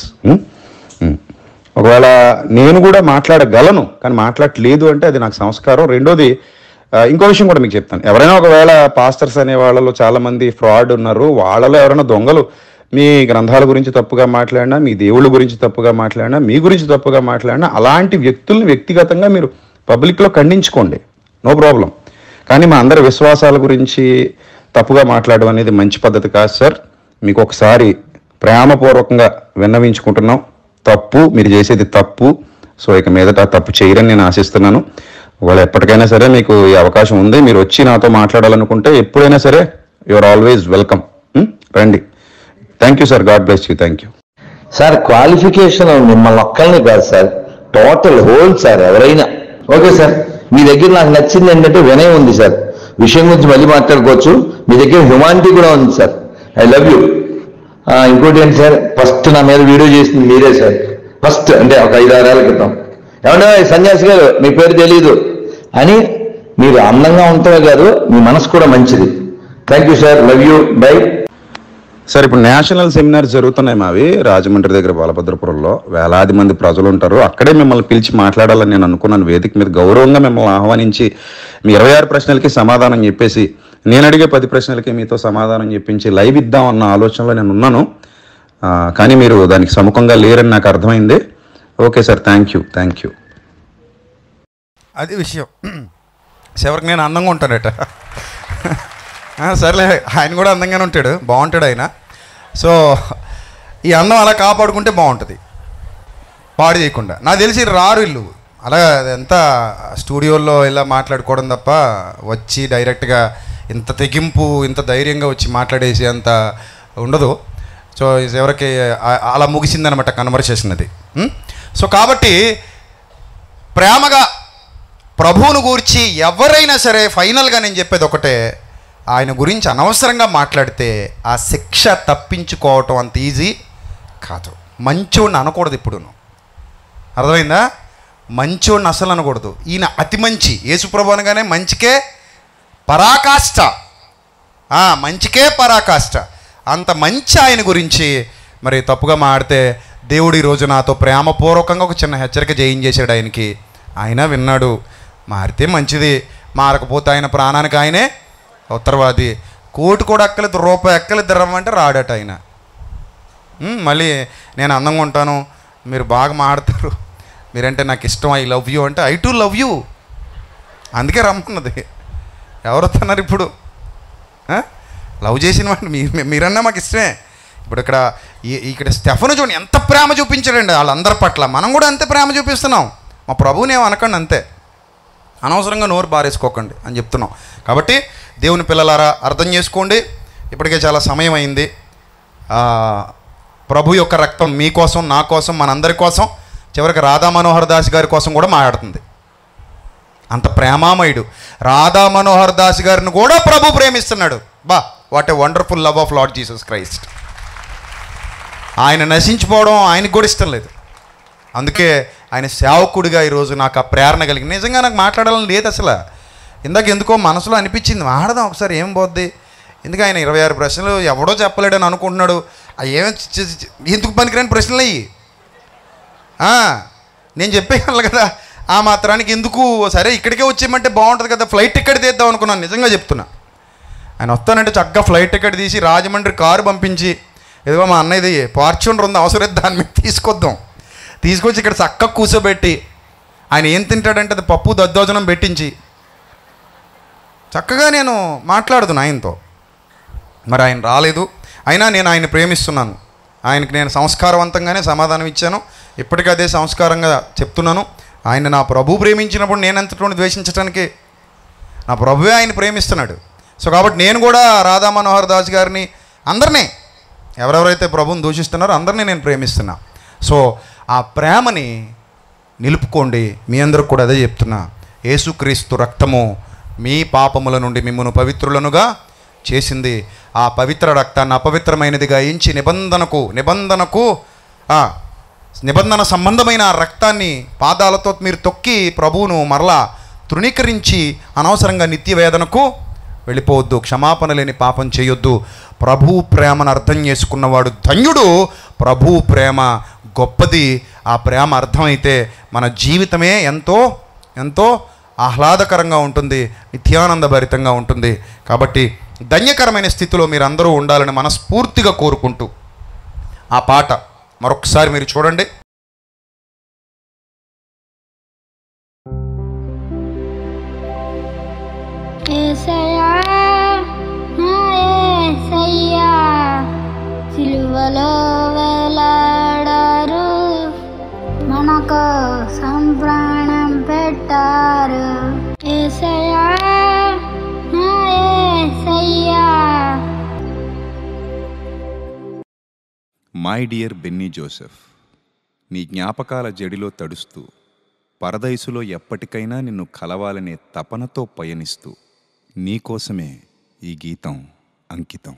ఒకవేళ నేను కూడా మాట్లాడగలను కానీ మాట్లాడలేదు అంటే అది నాకు సంస్కారం. రెండోది, ఇంకో విషయం కూడా మీకు చెప్తాను, ఎవరైనా ఒకవేళ పాస్టర్స్ అనే వాళ్ళలో చాలామంది ఫ్రాడ్ ఉన్నారు, వాళ్ళలో ఎవరైనా దొంగలు మీ గ్రంథాల గురించి తప్పుగా మాట్లాడినా, మీ దేవుళ్ళ గురించి తప్పుగా మాట్లాడినా, మీ గురించి తప్పుగా మాట్లాడినా, అలాంటి వ్యక్తుల్ని వ్యక్తిగతంగా మీరు పబ్లిక్లో ఖండించుకోండి, నో ప్రాబ్లం. కానీ మా అందరి విశ్వాసాల గురించి తప్పుగా మాట్లాడడం అనేది మంచి పద్ధతి కాదు సార్. మీకు ఒకసారి ప్రేమపూర్వకంగా విన్నవించుకుంటున్నాం, తప్పు మీరు చేసేది తప్పు. సో ఇక మీదట తప్పు చేయరని నేను ఆశిస్తున్నాను. ఒకవేళ ఎప్పటికైనా సరే మీకు ఈ అవకాశం ఉంది, మీరు వచ్చి నాతో మాట్లాడాలనుకుంటే ఎప్పుడైనా సరే యువర్ ఆల్వేస్ వెల్కమ్. రండి. Thank you sir, God bless you. Thank you sir. Qualification మిమ్మల్ని ఒక్కరిని కాదు సార్, టోటల్ హోల్ సార్, ఎవరైనా ఓకే సార్. మీ దగ్గర నాకు నచ్చింది ఏంటంటే వినయం ఉంది సార్, విషయం గురించి మళ్ళీ మాట్లాడుకోవచ్చు. మీ దగ్గర హ్యుమానిటీ కూడా ఉంది సార్, ఐ లవ్ యూ. ఇంకోటి ఏంటి సార్, ఫస్ట్ నా మీద వీడియో చేసింది మీరే సార్, ఫస్ట్ అంటే ఒక ఐదు ఆరేళ్ల క్రితం. ఏమన్నా సన్యాసి గారు మీ పేరు తెలీదు అని, మీరు అందంగా ఉంటమే కాదు మీ మనసు కూడా మంచిది. Thank you sir, love you, bye. Sir ఇప్పుడు నేషనల్ సెమినార్స్ జరుగుతున్నాయి మావి రాజమండ్రి దగ్గర బాలభద్రపురంలో, వేలాది మంది ప్రజలు ఉంటారు. అక్కడే మిమ్మల్ని పిలిచి మాట్లాడాలని నేను అనుకున్నాను. వేదిక మీద గౌరవంగా మిమ్మల్ని ఆహ్వానించి మీ ఇరవై ఆరు ప్రశ్నలకి సమాధానం చెప్పేసి, నేను అడిగే పది ప్రశ్నలకి మీతో సమాధానం చెప్పించి లైవ్ ఇద్దామన్న ఆలోచనలో నేను ఉన్నాను. కానీ మీరు దానికి సముఖంగా లేరని నాకు అర్థమైంది. Okay sir, thank you thank you అది విషయం. చివరికి నేను అందంగా ఉంటాడట. సర్లే, ఆయన కూడా అందంగానే ఉంటాడు, బాగుంటాడు ఆయన. సో ఈ అందం అలా కాపాడుకుంటే బాగుంటుంది, పాడు చేయకుండా. నాకు తెలిసి రారు ఇల్లు అలా ఎంత స్టూడియోల్లో ఇలా మాట్లాడుకోవడం తప్ప, వచ్చి డైరెక్ట్గా ఇంత తెగింపు ఇంత ధైర్యంగా వచ్చి మాట్లాడేసి అంత ఉండదు. సో ఎవరికి అలా ముగిసిందనమాట కన్వర్సేషన్ అది. సో కాబట్టి ప్రేమగా ప్రభువును గూర్చి ఎవరైనా సరే ఫైనల్గా నేను చెప్పేది ఒకటే, ఆయన గురించి అనవసరంగా మాట్లాడితే ఆ శిక్ష తప్పించుకోవటం అంత ఈజీ కాదు. మంచోడిని అనకూడదు. ఇప్పుడు అర్థమైందా? మంచోడిని అసలు అనకూడదు. ఈయన అతి మంచి, యేసుప్రభు అనగానే మంచికే పరాకాష్ట, మంచికే పరాకాష్ట. అంత మంచి ఆయన గురించి మరి తప్పుగా మాడితే దేవుడు ఈరోజు నాతో ప్రేమపూర్వకంగా ఒక చిన్న హెచ్చరిక చేయించేశాడు ఆయనకి. ఆయన విన్నాడు. మారితే మంచిది, మారకపోతే ఆయన ప్రాణానికి ఆయనే ఉత్తరవాది. కోటి కూడా ఎక్కలేదు, రూపాయి ఎక్కలేదు రమ్మంటే రాడట ఆయన. మళ్ళీ నేను అందంగా ఉంటాను, మీరు బాగా మాడతారు, మీరంటే నాకు ఇష్టం, ఐ లవ్ యూ అంటే ఐ టు లవ్ యూ, అందుకే రమ్మన్నది. ఎవరు వస్తున్నారు ఇప్పుడు? లవ్ చేసిన వాడిని మీ మీరన్నా మాకు ఇష్టమే. ఇప్పుడు ఇక్కడ ఇక్కడ స్టెఫను చూడండి ఎంత ప్రేమ చూపించాడండి వాళ్ళందరి పట్ల. మనం కూడా అంతే ప్రేమ చూపిస్తున్నాం. మా ప్రభువుని ఏమో అనకండి, అంతే. అనవసరంగా నోరు బారేసుకోకండి అని చెప్తున్నాం. కాబట్టి దేవుని పిల్లలారా అర్థం చేసుకోండి. ఇప్పటికే చాలా సమయం అయింది. ప్రభు యొక్క రక్తం మీకోసం, నా కోసం, మనందరి కోసం, చివరికి రాధా మనోహర్ దాస్ గారి కోసం కూడా మాట్లాడుతుంది. అంత ప్రేమామయుడు రాధా మనోహర్ దాస్ గారిని కూడా ప్రభు ప్రేమిస్తున్నాడు. బా, what a wonderful love of Lord Jesus Christ. ఆయన నశించిపోవడం ఆయనకు కూడా ఇష్టం లేదు. అందుకే ఆయన సేవకుడిగా ఈరోజు నాకు ఆ ప్రేరణ కలిగింది. నిజంగా నాకు మాట్లాడాలని లేదు అసలు. ఇందాక ఎందుకో మనసులో అనిపించింది, మాట్లాడదాం ఒకసారి, ఏం పోద్ది. ఎందుకు ఆయన ఇరవై ఆరు ప్రశ్నలు ఎవడో చెప్పలేడని అనుకుంటున్నాడు. అవి ఏమో ఎందుకు పనికిరాని ప్రశ్నలు అయ్యి. నేను చెప్పేయాలి కదా, ఆ మాత్రానికి ఎందుకు, సరే ఇక్కడికే వచ్చేయమంటే బాగుంటుంది కదా, ఫ్లైట్ టికెట్ తీద్దాం అనుకున్నాను. నిజంగా చెప్తున్నా, ఆయన వస్తానంటే చక్కగా ఫ్లైట్ టికెట్ తీసి రాజమండ్రి కారు పంపించి, ఏదో మా అన్నయ్యది ఫార్చ్యూనర్ ఉంది, అవసరం దాని మీద తీసుకొద్దాం, తీసుకొచ్చి ఇక్కడ చక్కగా కూర్చోబెట్టి ఆయన ఏం తింటాడంటే అది పప్పు దద్దోజనం పెట్టించి చక్కగా నేను మాట్లాడుతున్నా ఆయనతో. మరి ఆయన రాలేదు. అయినా నేను ఆయన ప్రేమిస్తున్నాను. ఆయనకి నేను సంస్కారవంతంగానే సమాధానం ఇచ్చాను. ఇప్పటికీ అదే సంస్కారంగా చెప్తున్నాను. ఆయన నా ప్రభు ప్రేమించినప్పుడు నేనెంతటి ద్వేషించడానికి, నా ప్రభువే ఆయన ప్రేమిస్తున్నాడు. సో కాబట్టి నేను కూడా రాధా మనోహర్ దాస్ గారిని, అందరినీ, ఎవరెవరైతే ప్రభువుని దూషిస్తున్నారో అందరినీ నేను ప్రేమిస్తున్నా. సో ఆ ప్రేమని నిలుపుకోండి. మీ అందరికి కూడా అదే చెప్తున్నా. యేసుక్రీస్తు రక్తము మీ పాపముల నుండి మిమ్మును పవిత్రులనుగా చేసింది. ఆ పవిత్ర రక్తాన్ని అపవిత్రమైనదిగా ఎంచి నిబంధనకు నిబంధనకు నిబంధన సంబంధమైన ఆ రక్తాన్ని పాదాలతో మీరు తొక్కి ప్రభువును మరలా తృణీకరించి అనవసరంగా నిత్య వేదనకు వెళ్ళిపోవద్దు. క్షమాపణ లేని పాపం చేయొద్దు. ప్రభు ప్రేమను అర్థం చేసుకున్నవాడు ధన్యుడు. ప్రభు ప్రేమ గొప్పది. ఆ ప్రేమ అర్థమైతే మన జీవితమే ఎంతో ఎంతో ఆహ్లాదకరంగా ఉంటుంది, నిత్యానందభరితంగా ఉంటుంది. కాబట్టి ధన్యకరమైన స్థితిలో మీరు అందరూ ఉండాలని మనస్ఫూర్తిగా కోరుకుంటూ ఆ పాట మరొకసారి మీరు చూడండి. యేసయ్యా నా యేసయ్యా సిలువలో వేలాడారు, మనకు సంప్రాణం పెట్టారు. యేసయ్యా నా యేసయ్యా. మై డియర్ బెన్నీ జోసెఫ్, నీ జ్ఞాపకాల జడిలో తడుస్తూ, పరదైసులో ఎప్పటికైనా నిన్ను కలవాలనే తపనతో పయనిస్తూ, నీకోసమే ఈ గీతం అంకితం.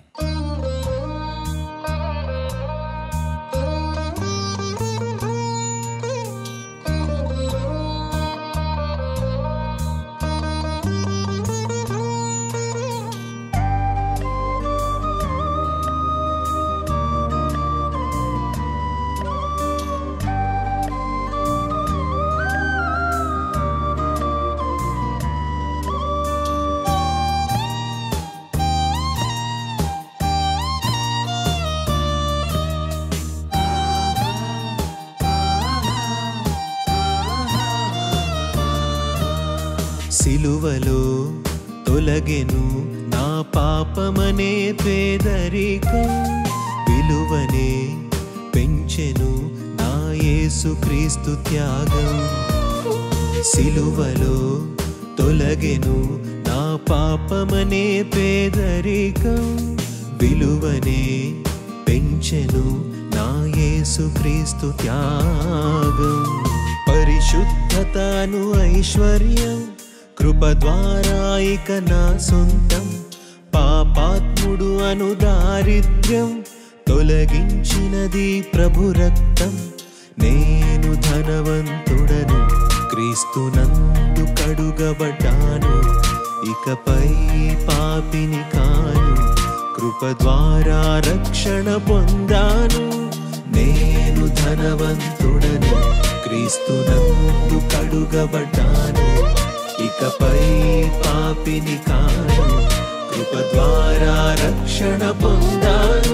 సిలువలో తొలగెను నా పాపమనే పేదరికం, విలువనే పెంచెను నా యేసుక్రీస్తు త్యాగం. సిలువలో తొలగెను నా పాపమనే పేదరికం, విలువనే పెంచెను నా యేసుక్రీస్తు త్యాగం. పరిశుద్ధతను ఐశ్వర్యం కృప ద్వారా ఇక నా సొంతం, పాపాత్ముడు అను దారిద్ర్యం తొలగించినది ప్రభు రక్తం. నేను ధనవంతుడను, క్రీస్తునందు కడుగబడ్డాను, ఇకపై పాపిని కాను, కృప ద్వారా రక్షణ పొందాను. నేను ధనవంతుడను, క్రీస్తునందు కడుగబడ్డాను, ఇకపై పాపిని కాను, కృప ద్వారా రక్షణ పొందాను.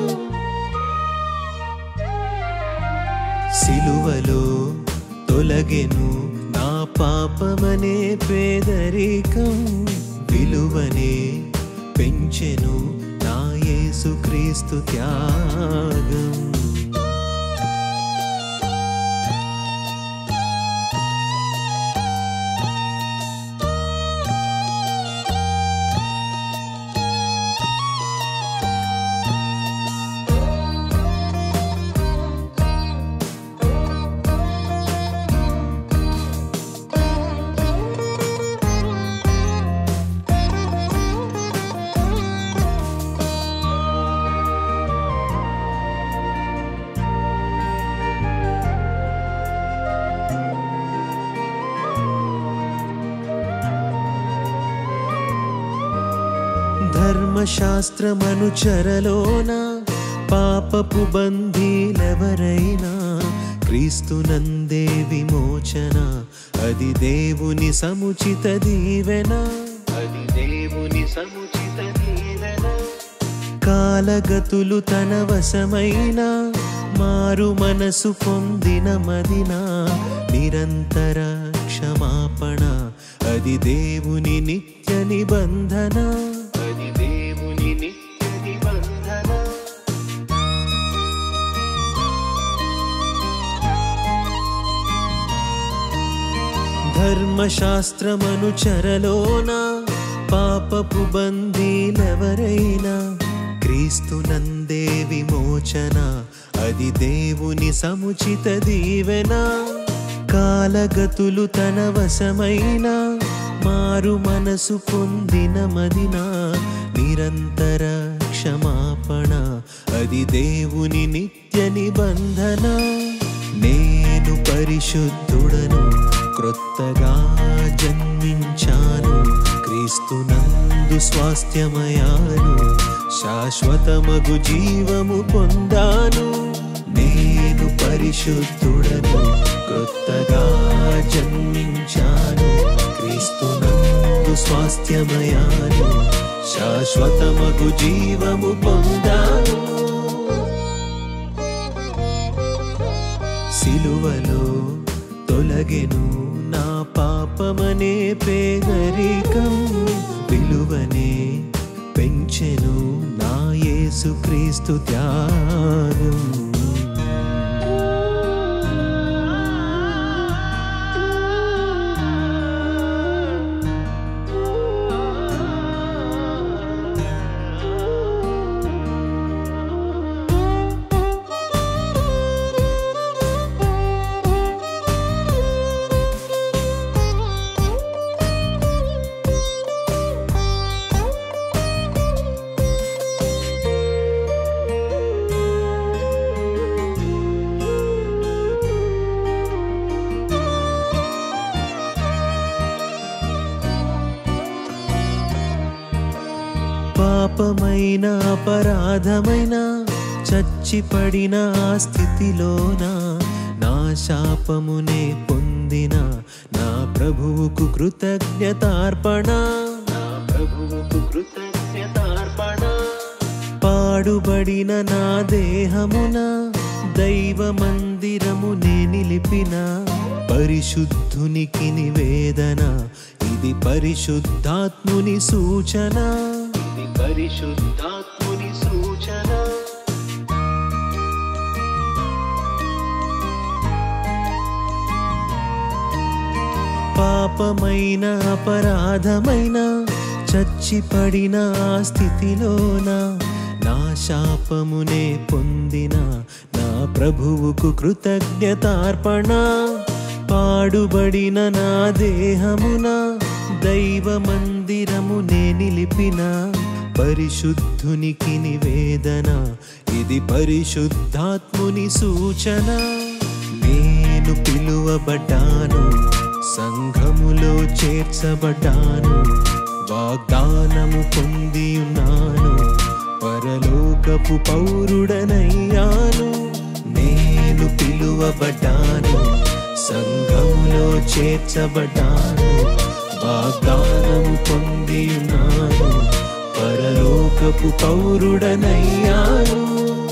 సిలువలో తొలగెను నా పాపమనే పేదరికం, విలువనే పెంచెను నా యేసుక్రీస్తు త్యాగం. ధర్మశాస్త్రమనుచరలోన పాపపు బంధీలెవరైనా క్రీస్తునందే విమోచన, అది దేవుని సముచిత దీవెన, అది దేవుని సముచిత దీవెన. కాలగతులు తన వశమైన మారు మనసు పొందిన మదిన నిరంతర క్షమాపణ, అది దేవుని నిత్య నిబంధన, అది దేవుని నిత్య నిబంధన. ధర్మశాస్త్రమనుచరలోన పాపపు బంధీలెవరైనా క్రీస్తునందే విమోచన, అది దేవుని సముచిత దీవెన. కాలగతులు తన వశమైన మారు మనసు పొందిన మదిన నిరంతర క్షమాపణ, అది దేవుని నిత్య నిబంధన. నేను పరిశుద్ధుడను, క్రొత్తగా జన్మించాను, క్రీస్తునందు స్వాస్థ్యమయాను, శాశ్వతమగు జీవము పొందాను. నేను పరిశుద్ధుడను, క్రొత్తగా జన్మించాను, క్రీస్తునందు స్వాస్థ్యమయాను, శాశ్వతమగు జీవము పొందాను. సిలువలో తొలగెను నా పాపమనే పేదరికం, విలువనే పెంచెను నా యేసుక్రీస్తు త్యాగం. పాపమైన అపరాధమైన చచ్చిపడిన ఆ స్థితిలోన నా శాపమునే పొందిన నా ప్రభువుకు కృతజ్ఞతార్పణ, నా ప్రభువుకు కృతజ్ఞతార్పణ. పాడుబడిన నా దేహమున దైవ మందిరమునే నిలిపిన పరిశుద్ధునికి నివేదన, ఇది పరిశుద్ధాత్ముని సూచన, ఇది పరిశుద్ధాత్ముని సూచన. పాపమైన అపరాధమైన చచ్చిపడిన ఆ స్థితిలోన నా శాపమునే పొందిన నా ప్రభువుకు కృతజ్ఞతార్పణ. పాడుబడిన నా దేహమున దైవ మందిరమునే నిలిపిన పరిశుద్ధునికి నివేదన, ఇది పరిశుద్ధాత్ముని సూచన. నేను పిలువబడ్డాను, సంఘములో చేర్చబడ్డాను, వాగ్దానము పొంది ఉన్నాను, పరలోకపు పౌరుడనయ్యాను. నేను పిలువబడ్డాను, సంఘములో చేర్చబడ్డాను, వాగ్దానము పొంది ఉన్నాను, పరలోకపు పౌరుడనయ్యాను.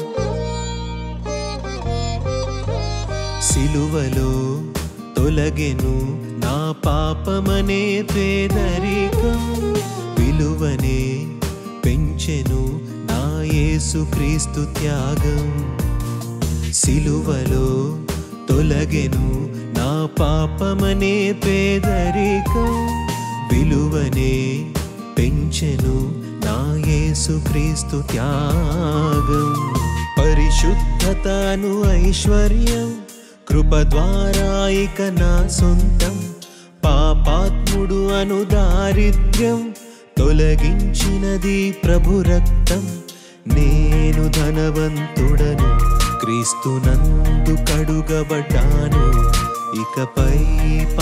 సిలువలో తొలగెను నా పాపమనే పేదరికం, విలువనే పెంచెను నా యేసుక్రీస్తు త్యాగం. సిలువలో తొలగెను నా పాపమనే పేదరికం, విలువనే పెంచెను నా యేసుక్రీస్తు త్యాగం. పరిశుద్ధతను ఐశ్వర్యం కృప ద్వారా ఇక నా సొంతం, పాపాత్ముడు అను దారిద్ర్యం తొలగించినది ప్రభు రక్తం. నేను ధనవంతుడను, క్రీస్తునందు కడుగబడ్డాను, ఇకపై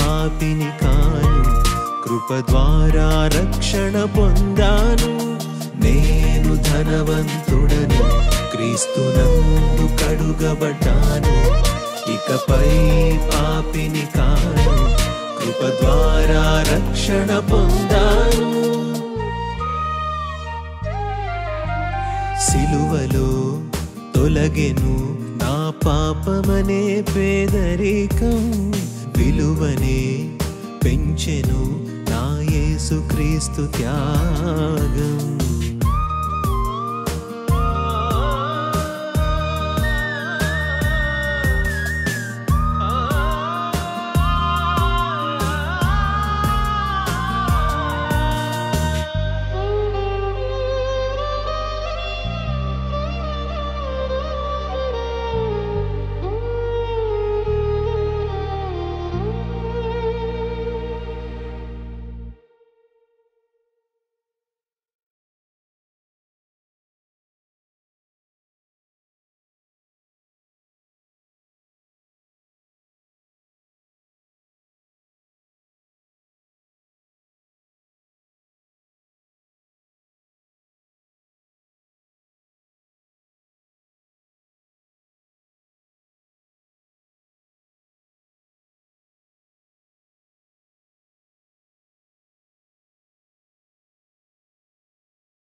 పాపిని కాను, కృప ద్వారా రక్షణ పొందాను. నేను ధనవంతుడను, క్రీస్తునందు కడుగబడ్డాను, ఇకపై పాపిని కాను, కృప ద్వారా రక్షణ పొందాను. సిలువలో తొలగెను నా పాపమనే పేదరికం, విలువనే పెంచెను నా యేసుక్రీస్తు త్యాగం.